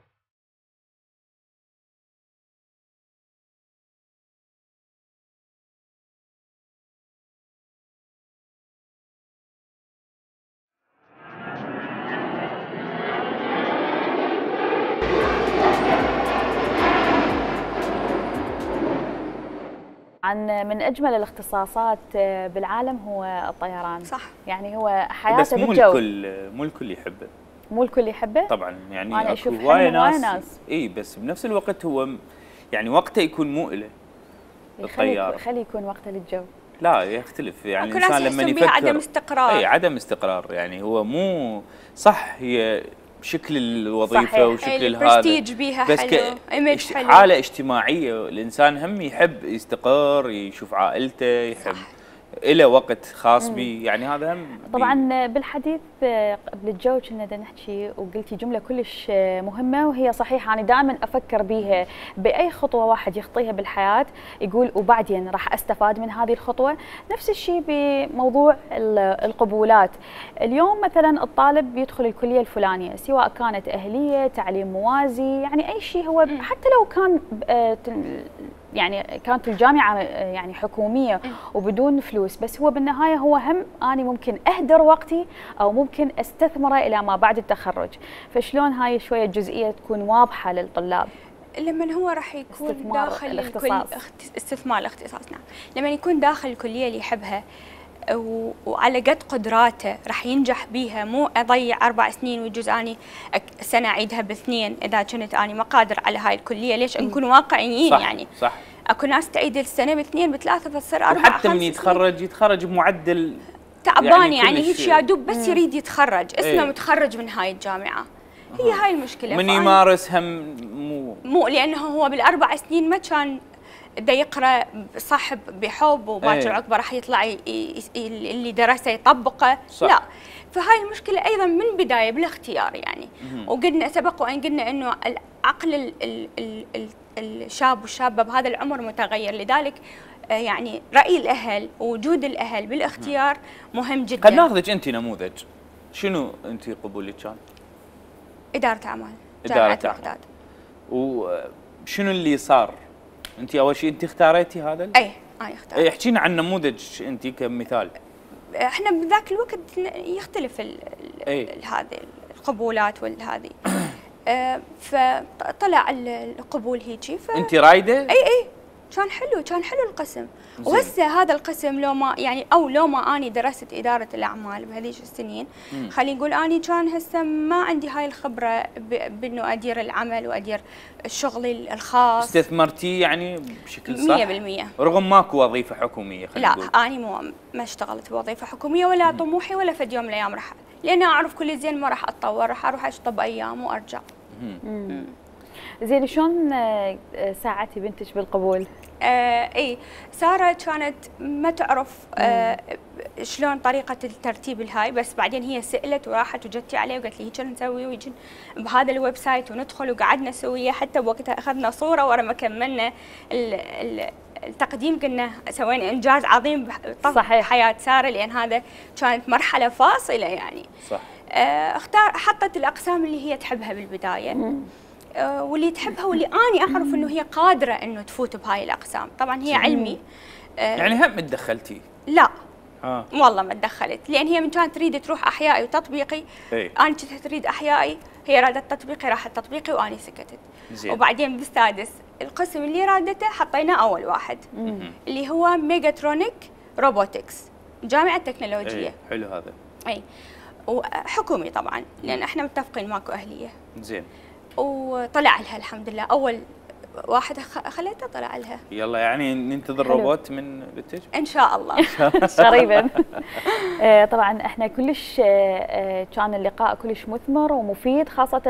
من اجمل الاختصاصات بالعالم هو الطيران. صح. يعني هو حياته بس بالجو. مو الكل يحبه. مو الكل يحبه؟ طبعا يعني انا اشوف هواية ناس اي، بس بنفس الوقت هو يعني وقته يكون مؤله. الطيار خلي يكون وقته للجو. لا يختلف، يعني الانسان لما يفكر عدم استقرار. اي عدم استقرار، يعني هو مو صح، هي شكل الوظيفه صحيح. وشكل هذا البرستيج بيها بس حلو، ايمج حلو، حاله اجتماعيه. الانسان هم يحب يستقر، يشوف عائلته، يحب إلى وقت خاص به، يعني هذا هم طبعا. بالحديث قبل الجو كنا نحكي وقلتي جمله كلش مهمه، وهي صحيحه. انا دائما افكر بيها باي خطوه واحد يخطيها بالحياه يقول وبعدين راح استفاد من هذه الخطوه. نفس الشيء بموضوع القبولات. اليوم مثلا الطالب بيدخل الكليه الفلانيه، سواء كانت اهليه، تعليم موازي، يعني اي شيء، هو حتى لو كان يعني كانت الجامعة يعني حكومية وبدون فلوس، بس هو بالنهاية هو هم أنا ممكن أهدر وقتي أو ممكن أستثمره إلى ما بعد التخرج. فشلون هاي شوية جزئية تكون واضحة للطلاب؟ لما هو راح يكون داخل الاختصاص. استثمار الاختصاص، نعم. لما يكون داخل الكلية اللي يحبها وعلى قد قدراته راح ينجح بيها، مو اضيع 4 سنين ويجوز اني سنه اعيدها باثنين اذا كنت اني ما قادر على هاي الكليه. ليش نكون واقعيين؟ صح يعني صح. اكو ناس تعيد السنه باثنين بثلاثه فتصير 4 5 حتى من يتخرج بمعدل تعبان، يعني هيك يا دوب بس يريد يتخرج، اسمه متخرج من هاي الجامعه. هي هاي المشكله. من يمارس هم مو لانه هو بالاربع سنين ما كان دا يقرا صاحب بحب وباكر عقبه راح يطلع اللي درسه يطبقه. صح. لا، فهاي المشكله ايضا من بدايه بالاختيار يعني. وقلنا سبق وان قلنا انه عقل الشاب والشابه بهذا العمر متغير، لذلك يعني راي الاهل ووجود الاهل بالاختيار مهم جدا. خلينا ناخذك انت نموذج. شنو انت قبولك كان؟ اداره اعمال. اداره اعمال. وشنو اللي صار؟ انت اول شيء انت اختاريتي هذا؟ اي اخترت. احكينا عن نموذج انت كمثال. احنا بذاك الوقت يختلف هذه القبولات والهذه. فطلع القبول هيجي. انت رايده؟ اي كان حلو القسم. وهسه هذا القسم لو ما اني درست اداره الاعمال بهذيك السنين، خلينا نقول اني كان هسه ما عندي هاي الخبره بانه ادير العمل وادير شغلي الخاص. استثمرتي يعني بشكل صح 100%، رغم ماكو وظيفه حكوميه. لا نقول. اني ما اشتغلت بوظيفه حكوميه ولا طموحي ولا فد يوم من الايام راح، لان اعرف كل زين ما راح اتطور، راح اروح اشطب ايام وارجع. زين، شلون ساعدتي بنتك بالقبول؟ اي ساره كانت ما تعرف شلون طريقه الترتيب الهاي، بس بعدين هي سالت وراحت وجتي علي وقالت لي هيك نسوي ويجي بهذا الويب سايت وندخل وقعدنا سويه. حتى بوقتها اخذنا صوره ورا ما كملنا التقديم قلنا سوينا انجاز عظيم بحياه ساره، لان هذا كانت مرحله فاصله يعني. صح. حطت الاقسام اللي هي تحبها بالبدايه. واللي تحبها واللي اني اعرف انه هي قادره انه تفوت بهاي الاقسام. طبعا هي علمي. يعني هم تدخلتي؟ لا والله ما تدخلت، لان هي من كانت تريد تروح احيائي وتطبيقي. انا كنت تريد احيائي، هي رادت تطبيقي، راحت تطبيقي واني سكتت. وبعدين بالسادس القسم اللي رادته حطيناه اول واحد اللي هو ميجاترونيك روبوتكس، جامعه تكنولوجيه. حلو هذا. اي وحكومي طبعا، لان احنا متفقين ماكو اهليه. زين. وطلع لها الحمد لله، اول واحدة خليتها طلع لها. يلا يعني ننتظر روبوت من بنتك ان شاء الله قريبا. طبعا احنا كلش كان اللقاء كلش مثمر ومفيد، خاصة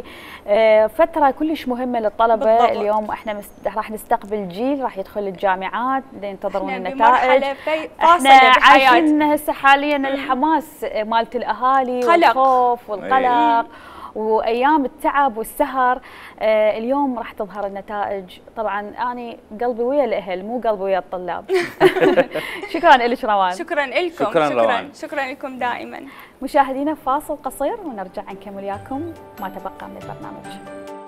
بفترة كلش مهمة للطلبة. بالضبط. اليوم احنا راح نستقبل جيل راح يدخل الجامعات، ينتظرون النتائج. احنا عايشين هسه حاليا الحماس مالت الاهالي والخوف والقلق وايام التعب والسهر. اليوم راح تظهر النتائج. طبعا انا قلبي ويا الاهل مو قلبي ويا الطلاب. شكرا لك روان. شكرا لكم. شكرا لكم دائما. مشاهدينا فاصل قصير ونرجع نكمل وياكم ما تبقى من البرنامج.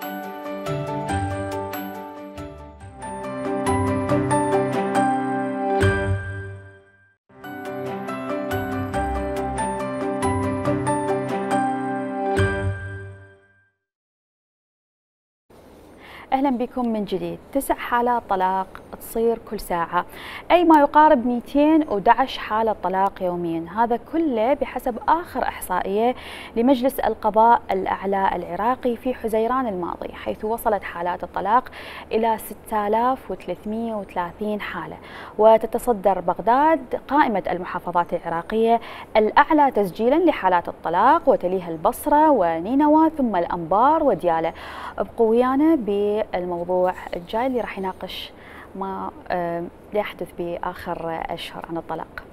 أهلا بكم من جديد. 9 حالات طلاق تصير كل ساعة، أي ما يقارب 211 حالة طلاق يوميا. هذا كله بحسب آخر إحصائية لمجلس القضاء الأعلى العراقي في حزيران الماضي، حيث وصلت حالات الطلاق إلى 6330 حالة. وتتصدر بغداد قائمة المحافظات العراقية الأعلى تسجيلا لحالات الطلاق، وتليها البصرة ونينوى ثم الأنبار وديالى. ابقوا ويانا بالموضوع الجاي اللي راح يناقش ما يحدث بآخر أشهر عن الطلاق.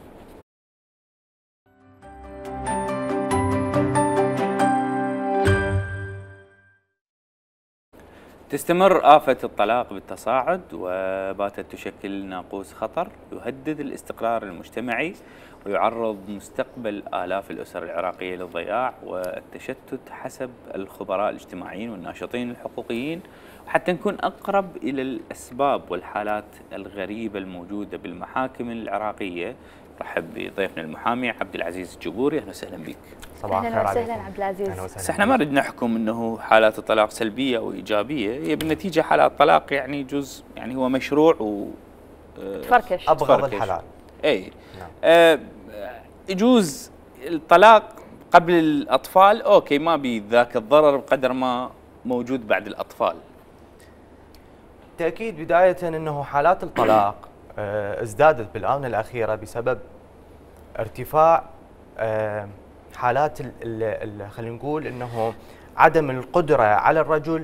تستمر آفة الطلاق بالتصاعد، وباتت تشكل ناقوس خطر يهدد الاستقرار المجتمعي ويعرض مستقبل آلاف الأسر العراقية للضياع والتشتت حسب الخبراء الاجتماعيين والناشطين الحقوقيين. وحتى نكون أقرب إلى الأسباب والحالات الغريبة الموجودة بالمحاكم العراقية، رحب بضيفنا المحامي عبد العزيز الجبوري. أهلا وسهلا بك. صباح الخير. أهلا وسهلا عبد العزيز. بس احنا ما نريد نحكم انه حالات الطلاق سلبيه او ايجابيه، هي بالنتيجه حالات طلاق يعني جزء، يعني هو مشروع و تفركش ابغض الحلال. اي نعم. يجوز الطلاق قبل الاطفال اوكي، ما بي ذاك الضرر بقدر ما موجود بعد الاطفال. تاكيد بدايه انه حالات الطلاق ازدادت بالاونه الاخيره بسبب ارتفاع حالات خلينا نقول انه عدم القدرة على الرجل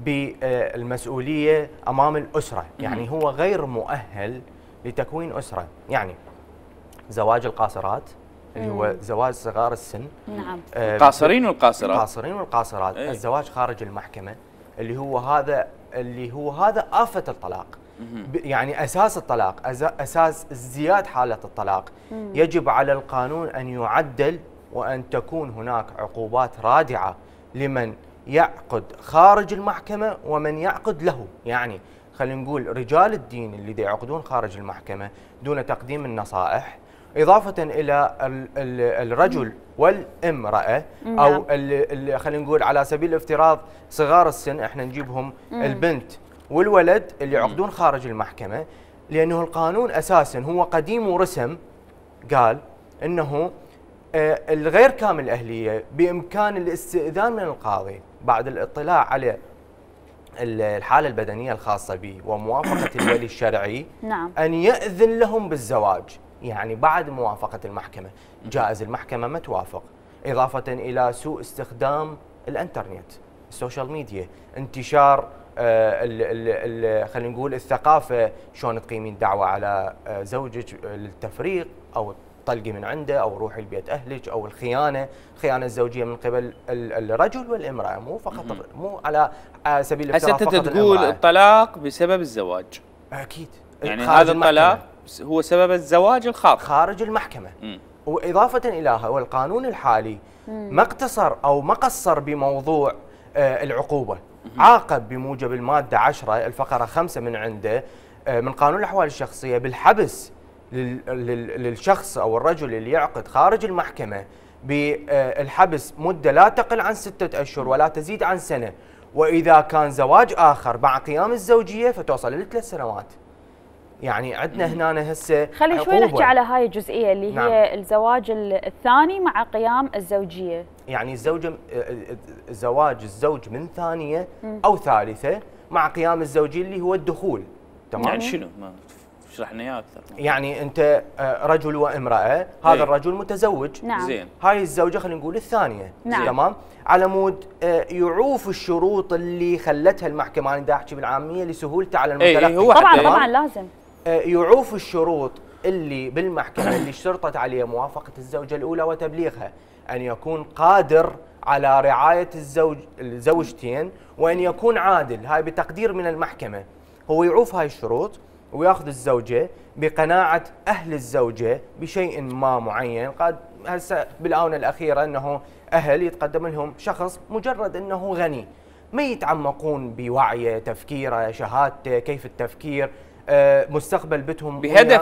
بالمسؤولية أمام الأسرة، يعني هو غير مؤهل لتكوين أسرة. يعني زواج القاصرات اللي هو زواج صغار السن، نعم، القاصرين والقاصرات، القاصرين والقاصرات، الزواج خارج المحكمة اللي هو هذا آفة الطلاق. يعني أساس الطلاق، أساس ازدياد حالة الطلاق. يجب على القانون أن يعدل وأن تكون هناك عقوبات رادعة لمن يعقد خارج المحكمة ومن يعقد له. يعني خلينا نقول رجال الدين اللي يعقدون خارج المحكمة دون تقديم النصائح، إضافة إلى الرجل والامرأة، أو خلينا نقول على سبيل الافتراض صغار السن، احنا نجيبهم البنت والولد اللي يعقدون خارج المحكمة، لأنه القانون أساسا هو قديم ورسم قال أنه الغير كامل الأهلية بإمكان الاستئذان من القاضي بعد الاطلاع على الحالة البدنية الخاصة به وموافقة الولي الشرعي، نعم، أن يأذن لهم بالزواج. يعني بعد موافقة المحكمة، جائز المحكمة ما توافق، إضافة إلى سوء استخدام الإنترنت، السوشيال ميديا، انتشار خلينا نقول الثقافة، شلون تقيمين دعوة على زوجك للتفريق أو طلقي من عنده أو روحي لبيت أهلك، أو الخيانة الزوجية من قبل الرجل والامرأة، مو فقط مو على سبيل الافتراض هسه فقط انت تقول الامرأة. الطلاق بسبب الزواج؟ أكيد، يعني هذا الطلاق هو سبب الزواج الخاطئ خارج المحكمة. وإضافة إلى هو القانون الحالي ما اقتصر أو ما قصر بموضوع العقوبة، عاقب بموجب المادة 10 الفقرة 5 من عنده من قانون الأحوال الشخصية بالحبس للشخص أو الرجل اللي يعقد خارج المحكمة، بالحبس مدة لا تقل عن 6 أشهر ولا تزيد عن سنة، وإذا كان زواج آخر مع قيام الزوجية فتوصل ل3 سنوات. يعني عندنا هنا هسه خلي شوي نحكي على هاي الجزئية اللي نعم. هي الزواج الثاني مع قيام الزوجية. يعني زواج الزوج من ثانية أو ثالثة مع قيام الزوجية اللي هو الدخول. تمام؟ يعني شنو؟ ما اشرح لنا اياه اكثر. يعني انت رجل وامرأة، هذا الرجل متزوج، نعم، زين، هاي الزوجة خلينا نقول الثانية، نعم، تمام، على مود يعوف الشروط اللي خلتها المحكمة، انا دا احكي بالعامية لسهولته على المتلقي. هو طبعا لازم يعوف الشروط اللي بالمحكمة اللي اشترطت عليه موافقة الزوجة الأولى وتبليغها، أن يكون قادر على رعاية الزوجتين، وأن يكون عادل. هاي بتقدير من المحكمة. هو يعوف هاي الشروط وياخذ الزوجة بقناعة أهل الزوجة بشيء ما معين. قد هسه بالآونة الأخيرة أنه أهل يتقدم لهم شخص مجرد أنه غني، ما يتعمقون بوعيه، تفكيره، شهادته، كيف التفكير، مستقبل بتهم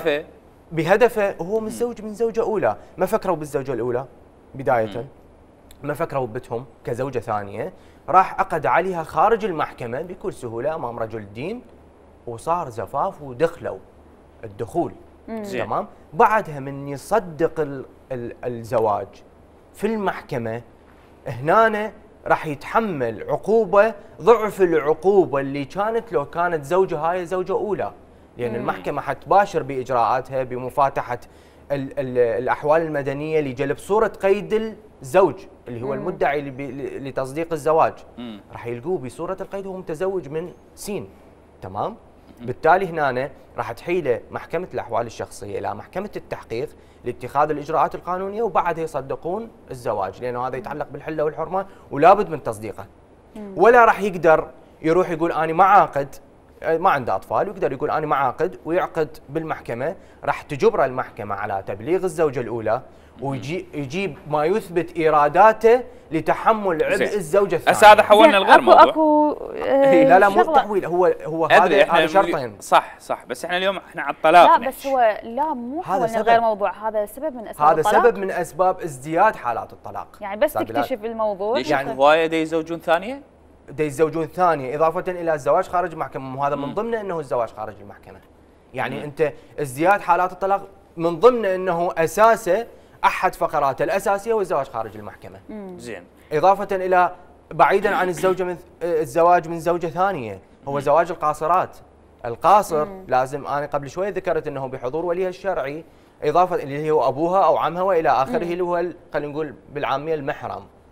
بهدفه هو متزوج من زوجة أولى. ما فكروا بالزوجة الأولى بداية، ما فكروا بتهم كزوجة ثانية، راح عقد عليها خارج المحكمة بكل سهولة أمام رجل الدين، وصار زفاف ودخلوا الدخول. تمام. بعدها من يصدق الزواج في المحكمة، هنا راح يتحمل عقوبة ضعف العقوبة اللي كانت لو كانت زوجة هاي زوجة أولى، لأن المحكمة حتباشر بإجراءاتها بمفاتحة الأحوال المدنية لجلب صورة قيد الزوج اللي هو المدعي لتصديق الزواج. راح يلقوه بصورة القيد وهو متزوج من سين. تمام. بالتالي هنا راح تحيله محكمة الأحوال الشخصية إلى محكمة التحقيق لاتخاذ الإجراءات القانونية، وبعدها يصدقون الزواج، لأنه هذا يتعلق بالحلة والحرمة ولابد من تصديقه. ولا راح يقدر يروح يقول أنا ما عاقد، ما عنده أطفال، ويقدر يقول أنا ما عاقد ويعقد بالمحكمة. راح تجبر المحكمة على تبليغ الزوجة الأولى، ويجيب ما يثبت إيراداته لتحمل عبء الزوجة الثانية. هذا حولنا الغير موضوع. اكو لا مو التحويل، هو هذا شرطين. صح، بس احنا اليوم احنا على الطلاق. لا بس هو مو حولنا الغير موضوع، هذا سبب من اسباب هذا الطلاق. سبب من اسباب ازدياد حالات الطلاق. يعني بس تكتشف الموضوع. ليش يعني هوايه يتزوجون ثانيه؟ يتزوجون ثانيه إضافة إلى الزواج خارج المحكمة، وهذا من ضمنه أنه الزواج خارج المحكمة. يعني أنت ازدياد حالات الطلاق من ضمنه أنه أساسه أحد فقراته الأساسية هو الزواج خارج المحكمة. زين. إضافة إلى بعيدا عن الزواج من زوجة ثانية، هو زواج القاصرات. القاصر لازم، أنا قبل شوي ذكرت أنه بحضور وليها الشرعي، إضافة اللي هو أبوها أو عمها وإلى آخره، اللي هو خلينا نقول بالعامية المحرم.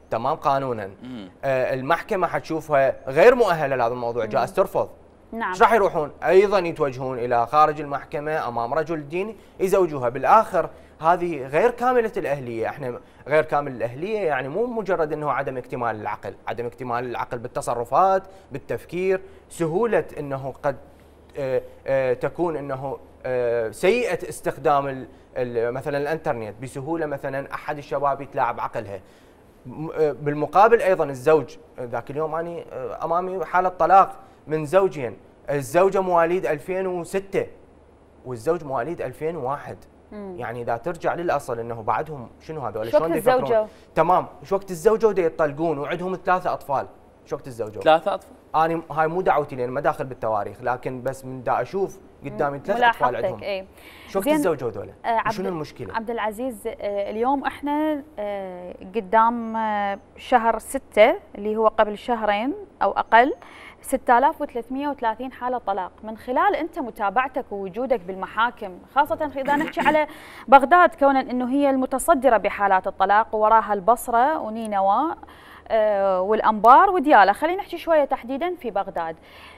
تمام قانونا. المحكمه حتشوفها غير مؤهله لهذا الموضوع، جائز ترفض. نعم. ايش راح يروحون؟ ايضا يتوجهون الى خارج المحكمه امام رجل ديني يزوجوها. بالاخر هذه غير كامله الاهليه، احنا غير كامل الاهليه يعني مو مجرد انه عدم اكتمال العقل، عدم اكتمال العقل بالتصرفات، بالتفكير، سهوله انه قد تكون انه سيئه استخدام مثلا الانترنت بسهوله، مثلا احد الشباب يتلاعب عقلها. بالمقابل ايضا الزوج، ذاك اليوم اني امامي حاله طلاق من زوجين، الزوجه مواليد 2006 والزوج مواليد 2001. يعني اذا ترجع للاصل انه بعدهم شنو هذول شلون يفكرون؟ تمام، شو وقت الزوجه ودا يطلقون وعندهم 3 اطفال. شو وقت الزوجه؟ 3 اطفال. انا هاي مو دعوتي لان ما داخل بالتواريخ، لكن بس من دا اشوف قدامي 3 اطفال عندهم. ايه. شو وقت الزوجه هذول؟ شنو المشكله؟ عبد العزيز، اليوم احنا قدام شهر 6 اللي هو قبل شهرين او اقل 6330 حالة طلاق. من خلال أنت متابعتك ووجودك بالمحاكم، خاصة إذا نحكي على بغداد كونا أنه هي المتصدرة بحالات الطلاق، وراها البصرة ونينوى والأنبار وديالى، خلينا نحكي شوية تحديدا في بغداد.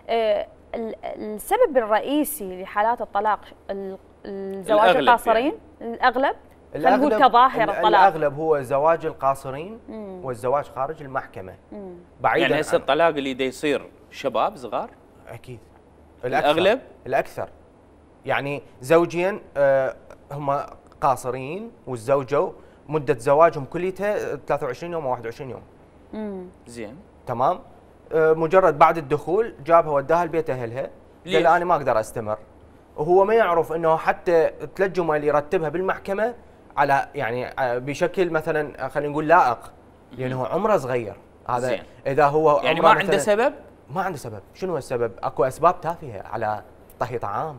السبب الرئيسي لحالات الطلاق الزواج القاصرين، الأغلب خلينا نقول كظاهرة الطلاق، الأغلب هو زواج القاصرين والزواج خارج المحكمة. بعيدا يعني هسه الطلاق اللي دا يصير شباب صغار؟ اكيد الاغلب الاكثر. يعني زوجين هم قاصرين وتزوجوا، مده زواجهم كليتها 23 يوم او 21 يوم. زين تمام. مجرد بعد الدخول جابها وداها لبيت اهلها، قال انا ما اقدر استمر، وهو ما يعرف انه حتى 3 جمل يرتبها بالمحكمه على يعني بشكل مثلا خلينا نقول لائق، لانه عمره صغير. هذا زين. اذا هو يعني ما عنده سبب؟ ما عنده سبب. شنو السبب؟ اكو اسباب تافهه على طهي طعام،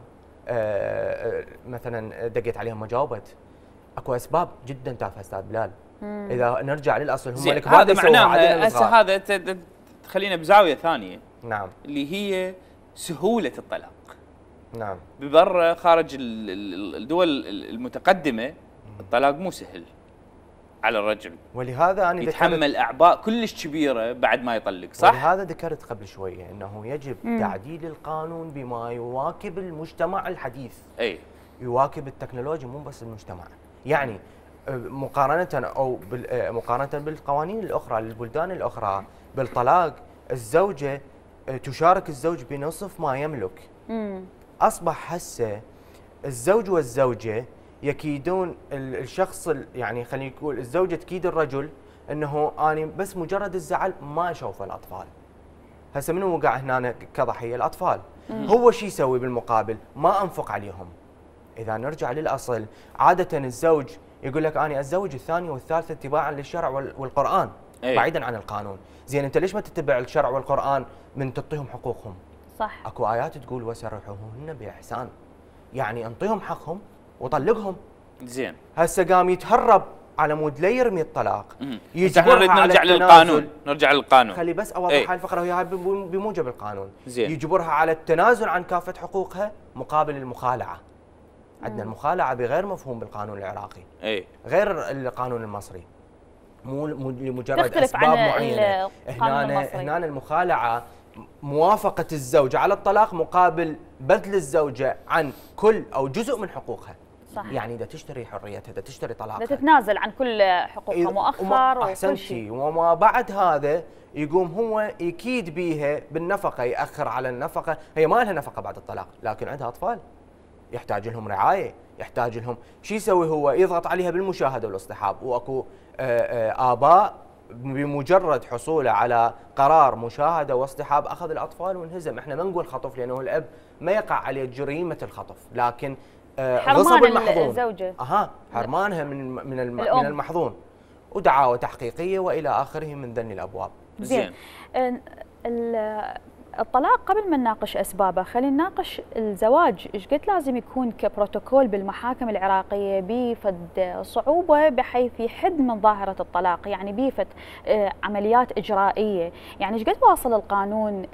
مثلا دقيت عليهم ما جاوبت. اكو اسباب جدا تافهه استاذ بلال. اذا نرجع للاصل هم الكبار هذا معناه هسه هذا تخلينا بزاويه ثانيه. نعم. اللي هي سهوله الطلاق. نعم. ببرا خارج الدول المتقدمه الطلاق مو سهل على الرجل، ولهذا انا يتحمل اعباء كلش كبيره بعد ما يطلق، صح؟ ولهذا ذكرت قبل شويه انه يجب تعديل القانون بما يواكب المجتمع الحديث. اي يواكب التكنولوجيا مو بس المجتمع. يعني مقارنه بالقوانين الاخرى للبلدان الاخرى بالطلاق، الزوجه تشارك الزوج بنصف ما يملك. اصبح هسه الزوج والزوجه يكيدون الشخص، يعني خلينا نقول الزوجه تكيد الرجل انه انا بس مجرد الزعل ما اشوف الاطفال. هسه منو وقع هنا كضحيه؟ الاطفال. هو شو يسوي بالمقابل؟ ما انفق عليهم. اذا نرجع للاصل، عاده الزوج يقول لك انا اتزوج الثانيه والثالثه اتباعا للشرع والقران. أي. بعيدا عن القانون. زين انت ليش ما تتبع الشرع والقران من تعطيهم حقوقهم؟ صح. اكو ايات تقول وسرحوهن باحسان، يعني انطيهم حقهم وطلقهم. زين هسه قام يتهرب على مود لا يرمي الطلاق. احنا نريد نرجع للقانون، نرجع للقانون. خلي بس اوضح هاي الفقره وهي بموجب القانون. زين. يجبرها على التنازل عن كافه حقوقها مقابل المخالعه. عندنا المخالعه بغير مفهوم بالقانون العراقي. اي. غير القانون المصري. مو لمجرد تختلف اسباب عن معينه. هنا المخالعه موافقه الزوجه على الطلاق مقابل بذل الزوجه عن كل او جزء من حقوقها. صح. يعني اذا تشتري حريتها، اذا تشتري طلاقها، اذا تتنازل عن كل حقوقها مؤخر وكل شيء. وما بعد هذا يقوم هو يكيد بيها بالنفقه، ياخر على النفقه. هي ما لها نفقه بعد الطلاق، لكن عندها اطفال يحتاج لهم رعايه، يحتاج لهم شو يسوي؟ هو يضغط عليها بالمشاهده والاصطحاب. واكو اباء بمجرد حصوله على قرار مشاهده واصطحاب اخذ الاطفال وانهزم. احنا ما نقول خطف لانه الاب ما يقع عليه جريمه الخطف، لكن غصب المحظون، الزوجه حرمانها من المحظون، ودعاوى تحقيقيه والى اخره من ذن الابواب. زين. الطلاق قبل ما نناقش اسبابه، خلينا نناقش الزواج، ايش قد لازم يكون كبروتوكول بالمحاكم العراقيه بفد صعوبه بحيث يحد من ظاهره الطلاق، يعني بفد عمليات اجرائيه، يعني ايش قد واصل القانون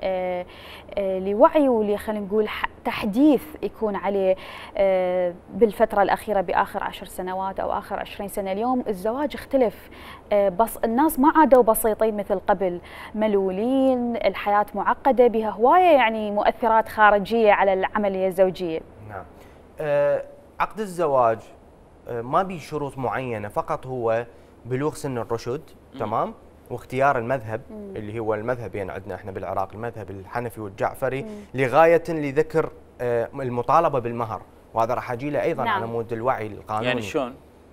لوعي ولي خلينا نقول تحديث يكون عليه بالفتره الاخيره باخر 10 سنوات او اخر 20 سنه. اليوم الزواج اختلف، بس الناس ما عادوا بسيطين مثل قبل، ملولين، الحياه معقده بها هوايه يعني مؤثرات خارجيه على العمليه الزوجيه. نعم. عقد الزواج ما بيه شروط معينه، فقط هو بلوغ سن الرشد، تمام، واختيار المذهب اللي هو المذهبين عندنا احنا بالعراق، المذهب الحنفي والجعفري، لغايه لذكر المطالبه بالمهر، وهذا راح اجي له ايضا على مود الوعي القانوني. يعني شلون؟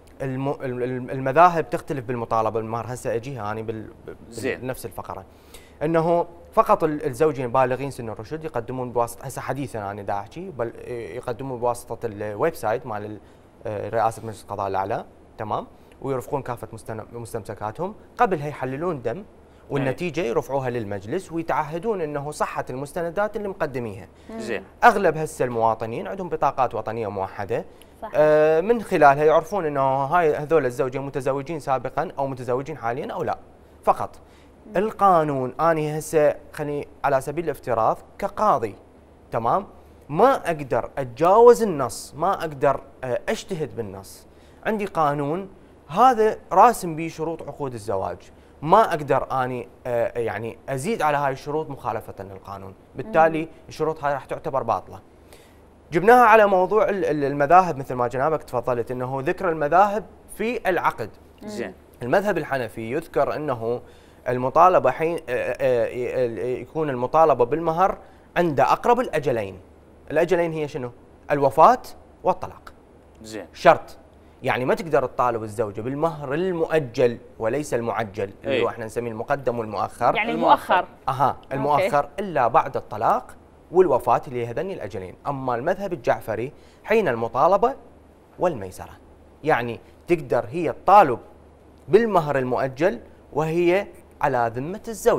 المذاهب تختلف بالمطالبه بالمهر، هسه اجيها انا بنفس الفقره. انه فقط الزوجين بالغين سن الرشد يقدمون بواسطه، هسه حديثا انا دا احكي، بل يقدمون بواسطه الويب سايت مال رئاسه مجلس القضاء الاعلى، تمام، ويرفقون كافه مستمسكاتهم، قبلها يحللون دم والنتيجه يرفعوها للمجلس ويتعهدون انه صحه المستندات اللي مقدميها. زين. اغلب هسه المواطنين عندهم بطاقات وطنيه موحده، من خلالها يعرفون انه هذول الزوجين متزوجين سابقا او متزوجين حاليا او لا. فقط القانون اني هسه خليني على سبيل الافتراض كقاضي، تمام، ما اقدر اتجاوز النص، ما اقدر اجتهد بالنص. عندي قانون هذا راسم به شروط عقود الزواج، ما اقدر اني يعني ازيد على هاي الشروط مخالفه للقانون، بالتالي الشروط هاي راح تعتبر باطله. جبناها على موضوع المذاهب مثل ما جنابك تفضلت، انه ذكر المذاهب في العقد. زين. المذهب الحنفي يذكر انه المطالبه حين يكون المطالبه بالمهر عند اقرب الاجلين. الاجلين هي شنو؟ الوفاه والطلاق. زين. شرط، يعني ما تقدر تطالب الزوجه بالمهر المؤجل وليس المعجل، اللي هو احنا نسميه المقدم والمؤخر. يعني المؤخر. المؤخر الا بعد الطلاق والوفاه اللي هذني الاجلين. اما المذهب الجعفري حين المطالبه والميسره، يعني تقدر هي تطالب بالمهر المؤجل وهي على ذمه الزوج.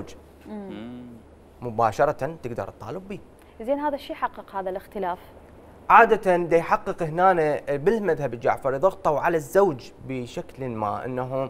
مباشره تقدر تطالب به. زين، هذا الشيء حقق هذا الاختلاف. عادة دا يحقق هنا بالمذهب الجعفري ضغطوا على الزوج بشكل ما، انه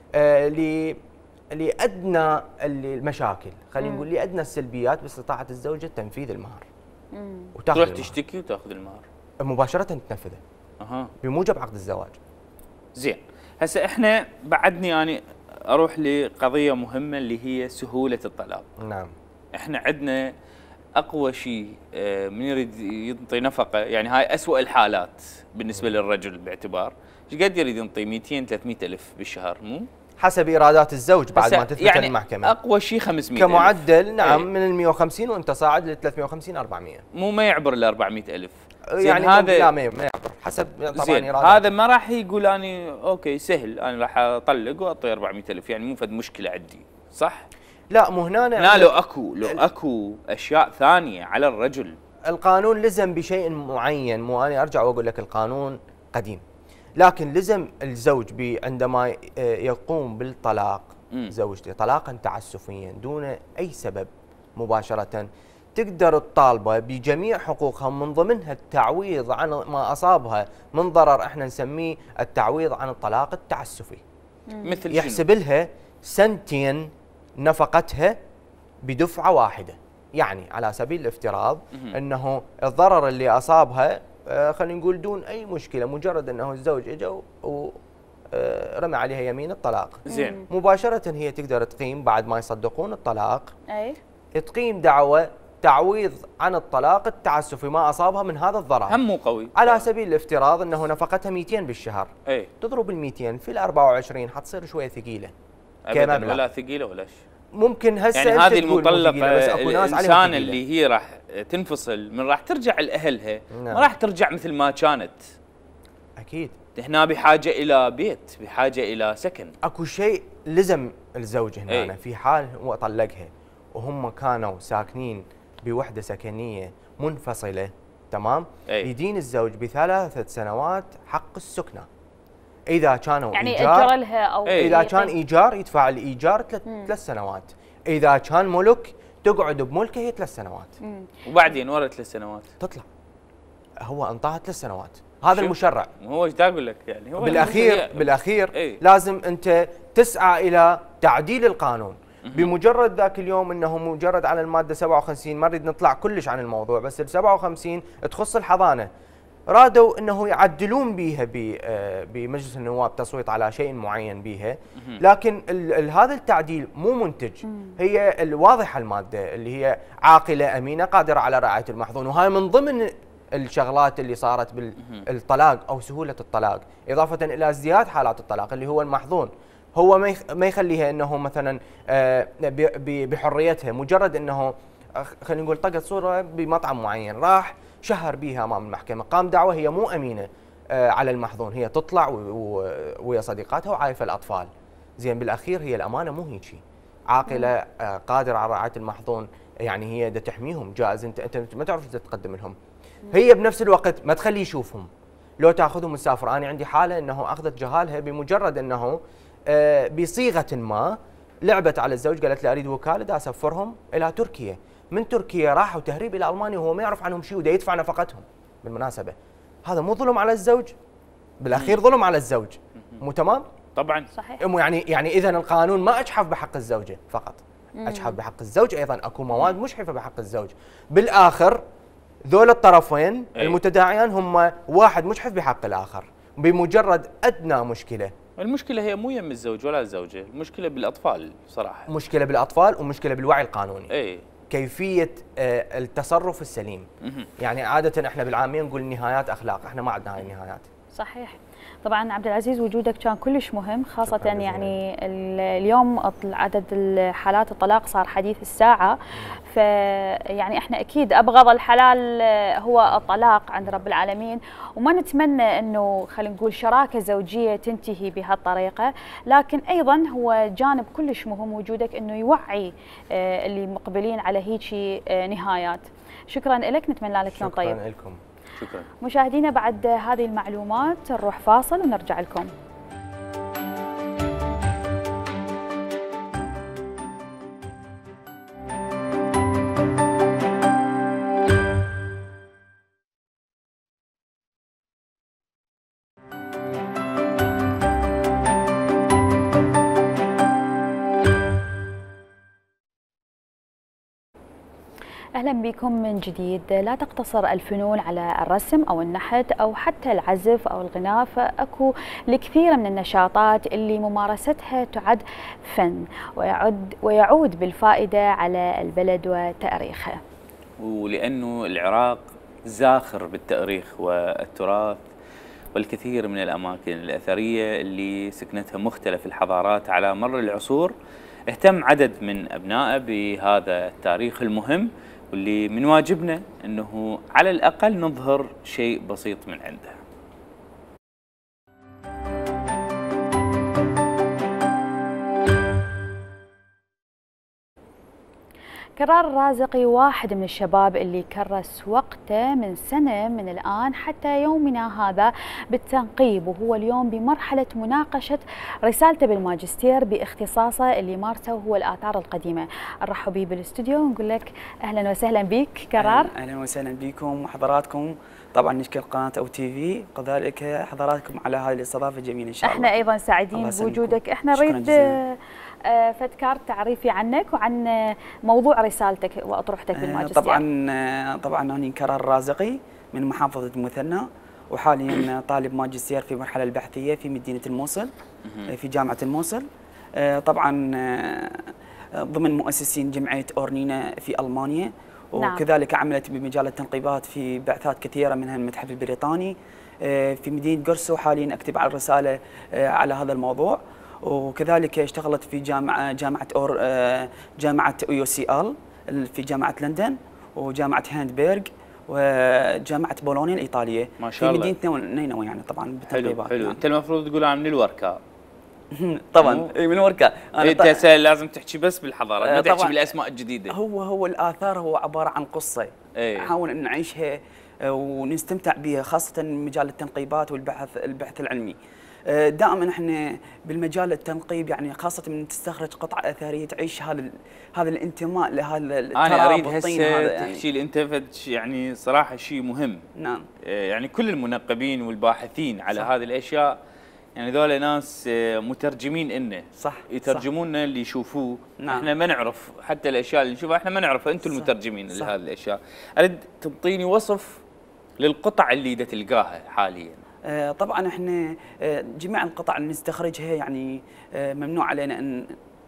لأدنى المشاكل، خلينا نقول لأدنى السلبيات باستطاعة الزوجة تنفيذ المهر. تروح تشتكي وتاخذ المهر مباشرة تنفذه. بموجب عقد الزواج. زين، هسه احنا بعدني يعني اروح لقضية مهمة اللي هي سهولة الطلاق. نعم. احنا عندنا اقوى شيء من يريد ينطي نفقه، يعني هاي اسوأ الحالات بالنسبه للرجل، باعتبار ايش قد يريد ينطي 200 300 الف بالشهر، مو حسب ايرادات الزوج بعد ما تثبت يعني المحكمه. اقوى شيء 500 كمعدل. نعم. من ال 150 وانت صاعد ل 350 400، مو ما يعبر ال 400 الف. يعني هذا لا ما يعبر حسب طبعا ايرادات. هذا ما راح يقول اني اوكي سهل انا راح اطلق واعطي 400 الف، يعني مو فد مشكله عندي، صح؟ لا، مو هنا لو اكو اشياء ثانيه على الرجل. القانون لزم بشيء معين، مو انا ارجع واقول لك القانون قديم، لكن لزم الزوج عندما يقوم بالطلاق زوجته طلاقا تعسفيا دون اي سبب مباشره، تقدر تطالبه بجميع حقوقها، من ضمنها التعويض عن ما اصابها من ضرر، احنا نسميه التعويض عن الطلاق التعسفي. مثل يحسب لها سنتين نفقتها بدفعة واحدة. يعني على سبيل الافتراض انه الضرر اللي اصابها خلينا نقول دون اي مشكلة، مجرد انه الزوج اجى ورمى عليها يمين الطلاق، زين، مباشرة هي تقدر تقيم بعد ما يصدقون الطلاق، اي تقيم دعوة تعويض عن الطلاق التعسفي ما اصابها من هذا الضرر. هم مو قوي. على سبيل الافتراض انه نفقتها 200 بالشهر، تضرب ال 200 في ال 24 حتصير شوية ثقيلة. ابدا ولا ثقيله ولا شيء. ممكن هسه يعني هذه المطلقه الانسان اللي هي راح تنفصل من راح ترجع لاهلها. نعم. ما راح ترجع مثل ما كانت. اكيد. هنا بحاجه الى بيت، بحاجه الى سكن. اكو شيء لزم الزوج هنا في حال هو طلقها وهم كانوا ساكنين بوحده سكنيه منفصله، تمام؟ يدين الزوج ب3 سنوات حق السكنه. اذا كانوا يعني ايجار لها او اذا كان ايجار يدفع الايجار 3 سنوات، اذا كان ملك تقعد بملكه هي 3 سنوات. وبعدين ورا 3 سنوات تطلع. هو انطاها 3 سنوات، هذا المشرع. هو ايش اقول لك يعني، هو بالاخير لازم انت تسعى الى تعديل القانون. بمجرد ذاك اليوم انه مجرد على الماده 57، ما نريد نطلع كلش عن الموضوع، بس ال 57 تخص الحضانه، رادوا انه يعدلون بيها بمجلس النواب تصويت على شيء معين بيها، لكن هذا التعديل مو منتج. هي الواضحه الماده اللي هي عاقله امينه قادره على رعايه المحظون، وهاي من ضمن الشغلات اللي صارت بالطلاق او سهوله الطلاق، اضافه الى ازدياد حالات الطلاق اللي هو المحظون. هو ما يخليها انه مثلا بحريتها، مجرد انه خلينا نقول طقت صوره بمطعم معين، راح شهر بيها امام المحكمه، قام دعوه هي مو امينه على المحظون، هي تطلع ويا صديقاتها وعايفه الاطفال. زين بالاخير هي الامانه مو هيك، عاقله قادره على رعايه المحظون، يعني هي دا تحميهم، جائز انت ما تعرف تقدم لهم. هي بنفس الوقت ما تخليه يشوفهم، لو تاخذهم مسافر. انا عندي حاله انه اخذت جهالها بمجرد انه بصيغه ما لعبت على الزوج، قالت له اريد وكاله دا اسفرهم الى تركيا، من تركيا راحوا تهريب الى المانيا وهو ما يعرف عنهم شيء ودا يدفع نفقتهم. بالمناسبه هذا مو ظلم على الزوج؟ بالاخير ظلم على الزوج، مو تمام؟ طبعا صحيح. يعني اذا القانون ما اجحف بحق الزوجه فقط، اجحف بحق الزوج ايضا، اكو مواد مجحفه بحق الزوج. بالاخر ذول الطرفين المتداعيان هم واحد مجحف بحق الاخر بمجرد ادنى مشكله. المشكله هي مو يم الزوج ولا الزوجه، المشكله بالاطفال صراحه. مشكله بالاطفال ومشكله بالوعي القانوني. اي كيفيه التصرف السليم. يعني عاده احنا بالعاميه نقول نهايات اخلاق، احنا ما عندنا هاي النهايات. صحيح. طبعا عبد العزيز وجودك كان كلش مهم، خاصة يعني اليوم عدد الحالات الطلاق صار حديث الساعة، فيعني احنا اكيد ابغض الحلال هو الطلاق عند رب العالمين، وما نتمنى انه خلينا نقول شراكة زوجية تنتهي بهالطريقة، لكن ايضا هو جانب كلش مهم وجودك انه يوعي اللي مقبلين على هيك نهايات. شكرا لك، نتمنى لك يوم طيب. شكرا لكم. شكرا. مشاهدينا بعد هذه المعلومات نروح فاصل ونرجع لكم. أهلا بكم من جديد. لا تقتصر الفنون على الرسم أو النحت أو حتى العزف أو الغناء، فأكو الكثير من النشاطات اللي ممارستها تعد فن ويعود بالفائدة على البلد وتاريخه. ولأنه العراق زاخر بالتاريخ والتراث والكثير من الأماكن الأثرية اللي سكنتها مختلف الحضارات على مر العصور، اهتم عدد من أبنائه بهذا التاريخ المهم، واللي من واجبنا أنه على الأقل نظهر شيء بسيط من عنده. كرار الرازقي واحد من الشباب اللي كرس وقته من سنة من الآن حتى يومنا هذا بالتنقيب، وهو اليوم بمرحلة مناقشة رسالته بالماجستير باختصاصه اللي مارسه هو الآثار القديمة. نرحب به بالاستوديو ونقول لك أهلا وسهلا بك كرار. أهلا وسهلا بكم وحضراتكم، طبعا نشكر قناة أو تي في وكذلك حضراتكم على هذه الاستضافة الجميلة إن شاء الله. احنا أيضا سعيدين بوجودك. احنا نريد فدكار تعريفي عنك وعن موضوع رسالتك واطروحتك بالماجستير. طبعا أنا كرار الرازقي من محافظة المثنى، وحاليا طالب ماجستير في المرحلة البحثية في مدينة الموصل في جامعة الموصل. طبعا ضمن مؤسسين جمعية أورنينا في ألمانيا، وكذلك عملت بمجال التنقيبات في بعثات كثيرة منها المتحف البريطاني في مدينة قرصو. حاليا أكتب على الرسالة على هذا الموضوع، وكذلك اشتغلت في جامعة UCL في جامعة لندن وجامعة هاندبرغ وجامعة بولونيا الإيطالية ما شاء الله في مدينة نينوى يعني طبعا بالتنقيبات. حلو. أنت المفروض تقول أنا من الوركة. طبعا من الوركة. أنت لازم تحكي بس بالحضارات، ما تحكي بالأسماء الجديدة. هو الآثار هو عبارة عن قصة نحاول أن نعيشها ونستمتع بها، خاصة مجال التنقيبات والبحث العلمي. دائما احنا بالمجال التنقيب يعني خاصه من تستخرج قطعه اثريه تعيش هذا الانتماء لهذا التراب. انا اريد والطين هسه هذا يعني. تحكي لي انت فد يعني صراحه شيء مهم. نعم. يعني كل المنقبين والباحثين على صح. هذه الاشياء يعني ذولا ناس مترجمين انه صح. يترجمون لنا اللي يشوفوه. نعم. احنا ما نعرف حتى الاشياء اللي نشوفها احنا ما نعرفها، انتم المترجمين صح. لهذه الاشياء. اريد تعطيني وصف للقطع اللي دا تلقاها حاليا. طبعا احنا جميع القطع اللي نستخرجها يعني ممنوع علينا ان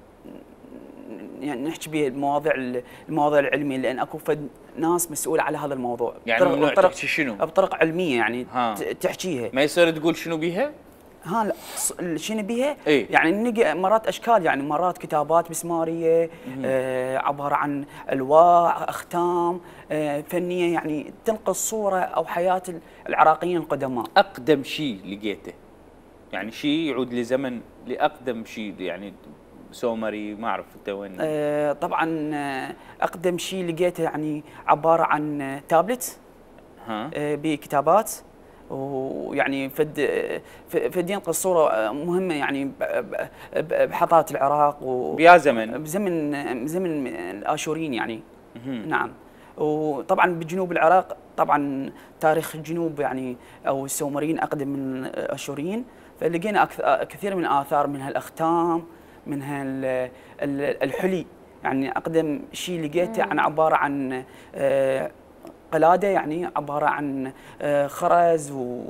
يعني نحكي به المواضيع العلميه، لان اكو فد ناس مسؤوله على هذا الموضوع. يعني ممنوع تحكي شنو؟ بطرق علميه يعني تحكيها. ما يصير تقول شنو بيها؟ لا شنو بيها؟ إيه؟ يعني نلقى مرات اشكال، يعني مرات كتابات مسماريه عباره عن الواح، اختام فنيه، يعني تنقل صوره او حياه العراقيين القدماء. اقدم شيء لقيته يعني شيء يعود لزمن لاقدم شيء يعني سومري ما اعرف انت وين. طبعا اقدم شيء لقيته يعني عباره عن تابلت بكتابات، ويعني فد ينقل صوره مهمه يعني بحضاره العراق بيا زمن بزمن الاشوريين يعني. نعم. وطبعا بجنوب العراق طبعا تاريخ الجنوب يعني او السومريين اقدم من الاشوريين، فلقينا كثير من الاثار، منها الاختام، منها الحلي. يعني اقدم شيء لقيته يعني عباره عن قلاده، يعني عباره عن خرز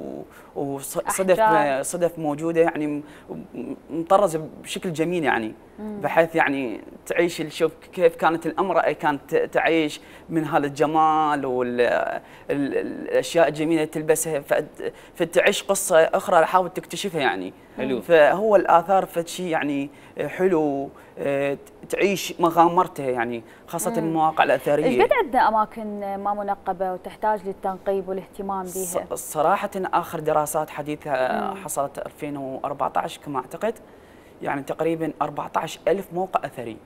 وصدف موجوده يعني مطرزه بشكل جميل يعني بحيث يعني تعيش شوف كيف كانت الامراه كانت تعيش من هذا الجمال والاشياء الجميله تلبسها، فتعيش قصه اخرى حاول تكتشفها يعني. حلو. فهو الاثار فشي يعني حلو تعيش مغامرتها يعني خاصه المواقع الاثريه. ايش قد عندنا اماكن ما منقبه وتحتاج للتنقيب والاهتمام بها؟ صراحه اخر دراسات حديثه حصلت 2014 كما اعتقد، يعني تقريبا 14,000 موقع اثري.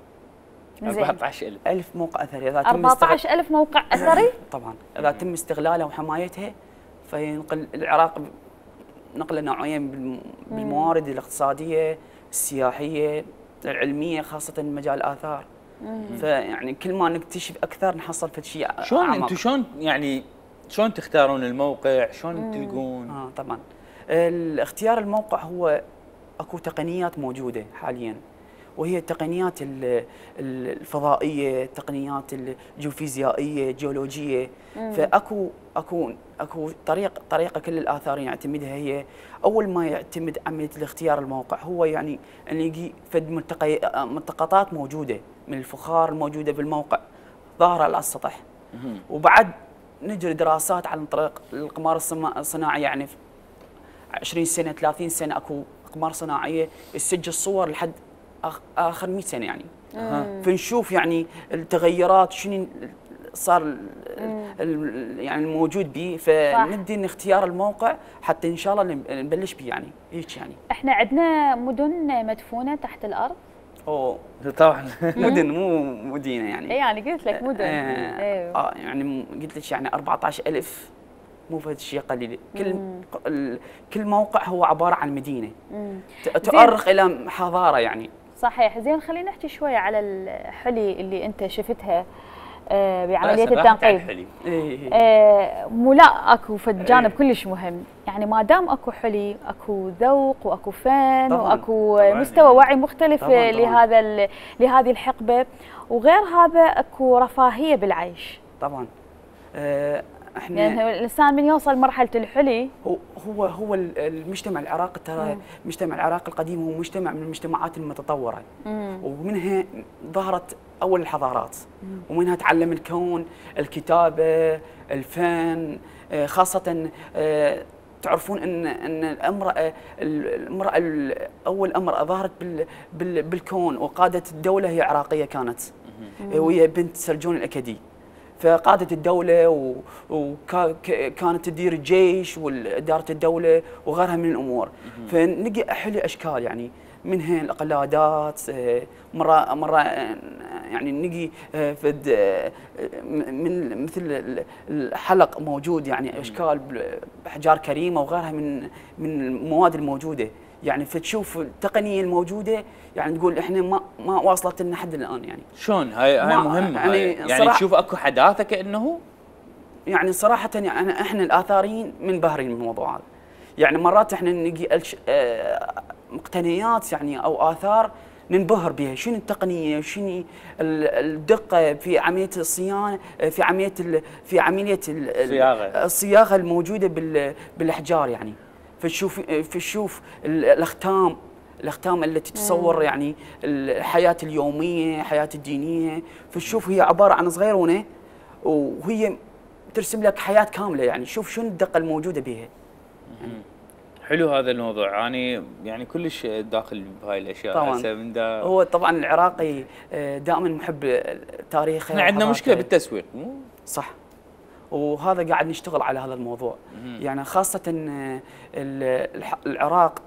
14,000 موقع اثري. اذا 14,000 موقع اثري؟ طبعا اذا تم استغلالها وحمايتها فينقل العراق نقله نوعيه بالموارد الاقتصاديه، السياحيه، العلميه، خاصه مجال الاثار. فيعني كل ما نكتشف اكثر نحصل في شيء. شلون انتم شلون تختارون الموقع؟ شلون تلقون؟ طبعا الاختيار الموقع هو اكو تقنيات موجوده حاليا، وهي التقنيات الفضائيه، التقنيات الجيوفيزيائيه، الجيولوجيه. فاكو طريقه كل الاثاريين يعتمدها، هي اول ما يعتمد عمليه الاختيار الموقع هو يعني ان يجي فد ملتقطات موجوده من الفخار الموجوده بالموقع ظاهره على السطح، وبعد نجري دراسات عن طريق القمار الصناعي، يعني 20 سنه 30 سنه اكو اقمار صناعيه تسجل صور لحد اخر 100 سنه يعني. فنشوف يعني التغيرات شنو صار يعني الموجود به، فندي اختيار الموقع حتى ان شاء الله نبلش به يعني هيك يعني. احنا عندنا مدن مدفونه تحت الارض؟ طبعا مدن مو مدينه يعني. اي يعني قلت لك مدن. يعني قلت لك يعني 14,000 مو فد شيء قليل. كل موقع هو عباره عن مدينه تؤرخ الى حضاره يعني. صحيح. زين خلينا نحكي شويه على الحلي اللي انت شفتها بعمليه التنقيب. لا اكو فد جانب كلش مهم، يعني ما دام اكو حلي اكو ذوق واكو فن طبعاً واكو مستوى وعي مختلف لهذه الحقبه، وغير هذا اكو رفاهيه بالعيش. طبعا احنا يعني الانسان من يوصل مرحله الحلي هو المجتمع العراقي، ترى المجتمع العراقي القديم هو مجتمع من المجتمعات المتطوره، ومنها ظهرت اول الحضارات، ومنها تعلم الكون، الكتابه، الفن، خاصه تعرفون ان المراه اول امراه ظهرت بالكون وقادت الدوله هي عراقيه كانت، وهي بنت سرجون الاكدي. فقادت الدولة وكانت تدير الجيش وإدارة الدولة وغيرها من الأمور. فنلقى حلي أشكال يعني منها القلادات، مرة يعني نلقي من مثل الحلق موجود، يعني أشكال بأحجار كريمة وغيرها من المواد الموجودة. يعني فتشوف التقنيه الموجوده يعني تقول احنا ما واصلت لنا حد الان يعني. شلون هاي مهمه يعني تشوف اكو حداثه كانه يعني صراحه يعني احنا الاثاريين منبهرين من الموضوع هذا. يعني مرات احنا نجي مقتنيات يعني او اثار ننبهر بها، شنو التقنيه، شنو الدقه في عمليه الصيانه، في عمليه الصياغه الموجوده بالاحجار يعني. فشوف الاختام التي تصور يعني الحياه اليوميه، حياه الدينيه، فشوف هي عباره عن صغيرونه وهي ترسم لك حياه كامله يعني. شوف شنو الدقه الموجوده بها. حلو هذا الموضوع. أنا يعني كلش داخل بهاي الاشياء طبعا. هو طبعا العراقي دائما محب تاريخه. احنا عندنا مشكله بالتسويق صح، وهذا قاعد نشتغل على هذا الموضوع. يعني خاصه العراق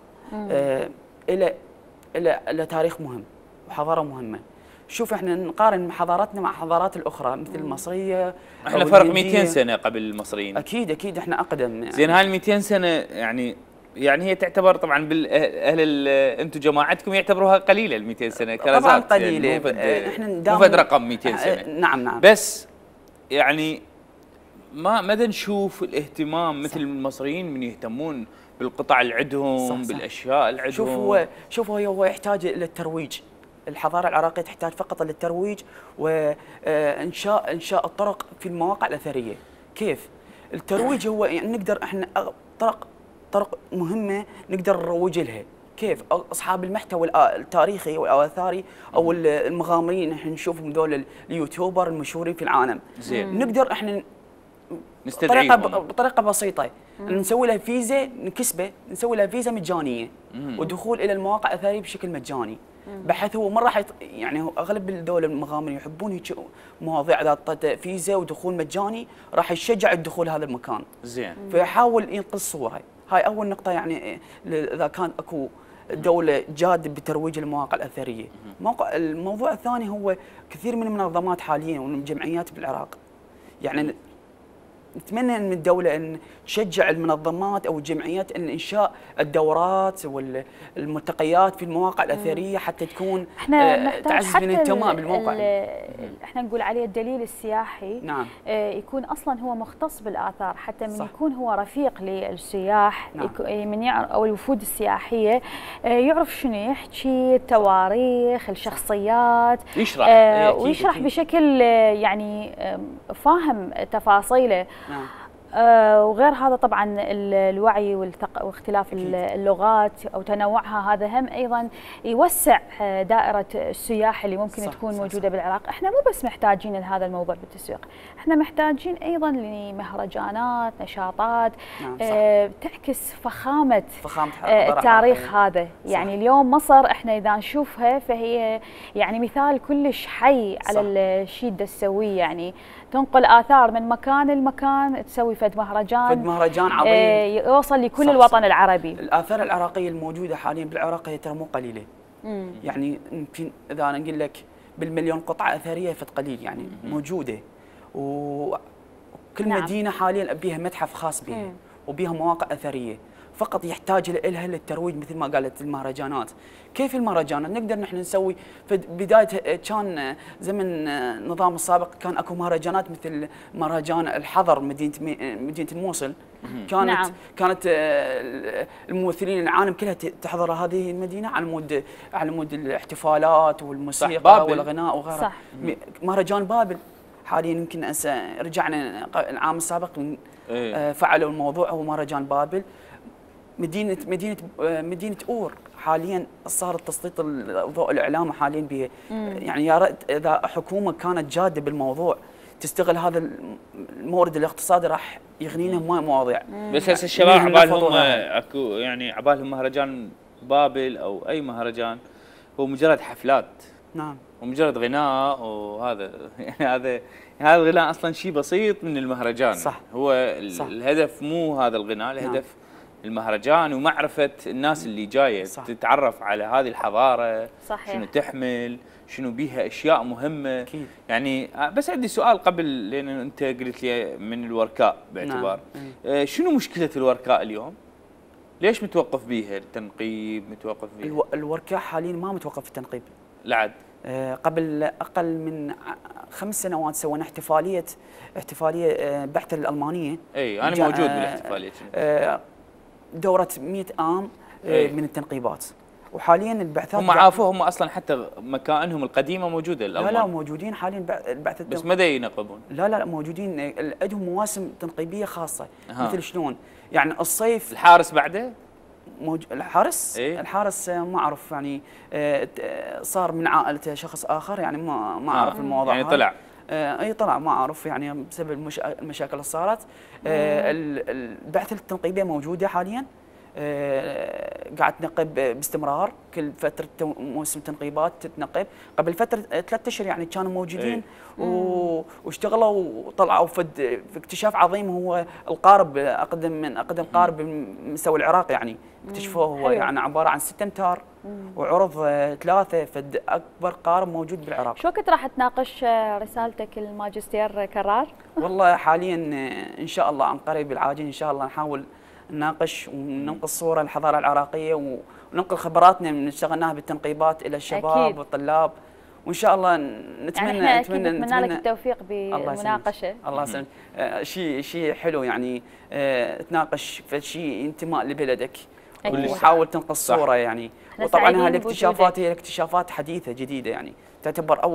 له تاريخ مهم وحضاره مهمه. شوف احنا نقارن حضارتنا مع حضارات الاخرى مثل المصريه. احنا فرق 200 سنه قبل المصريين. اكيد احنا اقدم يعني. زين هاي ال 200 سنه يعني هي تعتبر طبعا بالاهل انتم جماعتكم يعتبروها قليله ال 200 سنه كرزات. طبعا قليله يعني احنا مو فد رقم 200 سنه. نعم. بس يعني ما نشوف الاهتمام مثل المصريين من يهتمون بالقطع اللي عندهم، بالاشياء اللي عندهم. شوف هو يحتاج الى الترويج. الحضاره العراقيه تحتاج فقط للترويج وانشاء الطرق في المواقع الاثريه. كيف؟ الترويج هو يعني نقدر احنا طرق مهمه نقدر نروج لها. كيف؟ اصحاب المحتوى التاريخي والاثاري او المغامرين احنا نشوفهم ذول اليوتيوبر المشهورين في العالم. زين. نقدر احنا بطريقه بسيطه نسوي له فيزا نكسبه، نسوي له فيزا مجانيه ودخول الى المواقع الاثريه بشكل مجاني. بحيث هو ما راح يعني هو اغلب الدول المغامرين يحبون هيك مواضيع اذا اعطته فيزا ودخول مجاني راح يشجع الدخول هذا المكان. زين. فيحاول ينقل صوره. هاي اول نقطه يعني اذا كان اكو دوله جاده بترويج المواقع الاثريه. الموضوع الثاني هو كثير من المنظمات حاليا والجمعيات بالعراق يعني نتمنى من الدولة أن تشجع المنظمات أو الجمعيات أن إنشاء الدورات والملتقيات في المواقع الأثرية حتى تكون تعزز من الانتماء بالموقع. احنا نقول عليه الدليل السياحي. نعم. يكون أصلا هو مختص بالآثار حتى من صح. يكون هو رفيق للسياح. نعم. من أو الوفود السياحية يعرف شنو يحكي، التواريخ، الشخصيات، يشرح ويشرح بشكل يعني فاهم تفاصيله. نعم. وغير هذا طبعا الوعي واختلاف اللغات او تنوعها هذا هم ايضا يوسع دائره السياح اللي ممكن تكون موجوده بالعراق. احنا مو بس محتاجين لهذا الموضوع بالتسويق، احنا محتاجين ايضا لمهرجانات، نشاطات تعكس فخامه التاريخ هذا. يعني اليوم مصر احنا اذا نشوفها فهي يعني مثال كلش حي على الشيء اللي تسويه، يعني تنقل آثار من مكان لمكان، تسوي فد مهرجان عظيم يوصل لكل الوطن العربي. الآثار العراقية الموجودة حاليا بالعراق هي ترى مو قليلة. يعني يمكن إذا أنا أقول لك بالمليون قطعة أثرية فد قليل يعني موجودة. وكل مدينة حاليا بيها متحف خاص بها وبيها مواقع أثرية. فقط يحتاج لها للترويج مثل ما قالت المهرجانات. كيف المهرجانات؟ نقدر نحن نسوي في بداية كان زمن النظام السابق كان اكو مهرجانات مثل مهرجان الحضر مدينة الموصل. كانت الممثلين العالم كلها تحضر هذه المدينة على مود الاحتفالات والموسيقى والغناء وغيرها. مهرجان بابل حاليا يمكن رجعنا العام السابق فعلوا الموضوع هو مهرجان بابل. مدينة أور حاليا صار تسليط الضوء الإعلامي حاليا بها. يعني يا ريت إذا حكومة كانت جادة بالموضوع تستغل هذا المورد الاقتصادي راح يغنينا مواضيع. بس هسه الشباب عبالهم اكو يعني عبالهم مهرجان بابل او اي مهرجان هو مجرد حفلات. نعم. ومجرد غناء وهذا يعني هذا الغناء اصلا شيء بسيط من المهرجان. صح. هو الهدف مو هذا الغناء، الهدف المهرجان ومعرفة الناس اللي جاية. صح. تتعرف على هذه الحضارة. صحيح. شنو تحمل، شنو بيها أشياء مهمة. أكيد. يعني بس عندي سؤال قبل، لأن أنت قلت لي من الوركاء باعتبار. نعم. شنو مشكلة الوركاء اليوم؟ ليش متوقف بيها التنقيب؟ متوقف بيها الوركاح حاليا ما متوقف في التنقيب. لعد قبل اقل من 5 سنوات سوينا احتفاليه بحث الالمانيه. اي انا موجود بالاحتفاليه. دوره 100 عام من التنقيبات، وحاليا البعثات هم عافوا، هم اصلا حتى مكائنهم القديمه موجوده الالمان. لا موجودين حاليا البعث بس متى ينقبون؟ لا موجودين، عندهم مواسم تنقيبيه خاصه. مثل شلون يعني الصيف الحارس بعده الحارس إيه؟ الحارس ما اعرف يعني صار من عائلته شخص اخر يعني ما اعرف الموضوع يعني طلع اي طلع ما اعرف يعني بسبب المشاكل اللي صارت. البعث التنقيبيه موجوده حاليا، قاعد تنقب باستمرار كل فتره موسم تنقيبات تتنقب. قبل فتره 3 اشهر يعني كانوا موجودين واشتغلوا وطلعوا في اكتشاف عظيم، هو القارب اقدم من اقدم قارب بمستوى العراق يعني اكتشفوه. هو يعني عباره عن 6 امتار وعرض 3، فد اكبر قارب موجود بالعراق. شو وقت راح تناقش رسالتك الماجستير كرار؟ والله حاليا ان شاء الله عن قريب العاجل ان شاء الله نحاول نناقش وننقل صوره للحضاره العراقيه وننقل خبراتنا من اشتغلناها بالتنقيبات الى الشباب والطلاب، وان شاء الله نتمنى يعني نتمنى لك التوفيق بالمناقشه. الله يسلمك. شيء حلو يعني تناقش في شيء انتماء لبلدك وحاول تنقل صوره يعني. وطبعا هذه الاكتشافات هي اكتشافات حديثه جديده يعني، تعتبر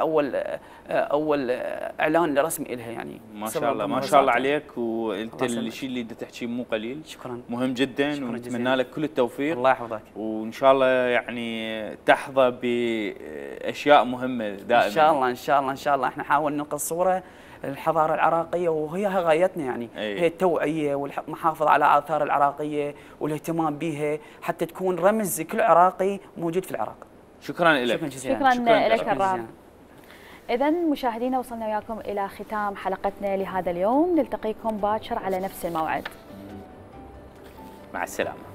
اول اعلان رسمي لها يعني. ما شاء الله ما شاء الله عليك، وانت الشيء اللي بدك تحكيه مو قليل. شكرا، مهم جدا، ونتمنى لك كل التوفيق. الله يحفظك، وان شاء الله يعني تحظى باشياء مهمه دائما. ان شاء الله احنا نحاول ننقل صوره الحضاره العراقيه، وهي غايتنا يعني. هي التوعيه والمحافظه على اثار العراقيه والاهتمام بها حتى تكون رمز كل عراقي موجود في العراق. شكرا لك. شكرا لك كرار. إذا مشاهدينا وصلنا وياكم إلى ختام حلقتنا لهذا اليوم، نلتقيكم باكر على نفس الموعد. مع السلامة.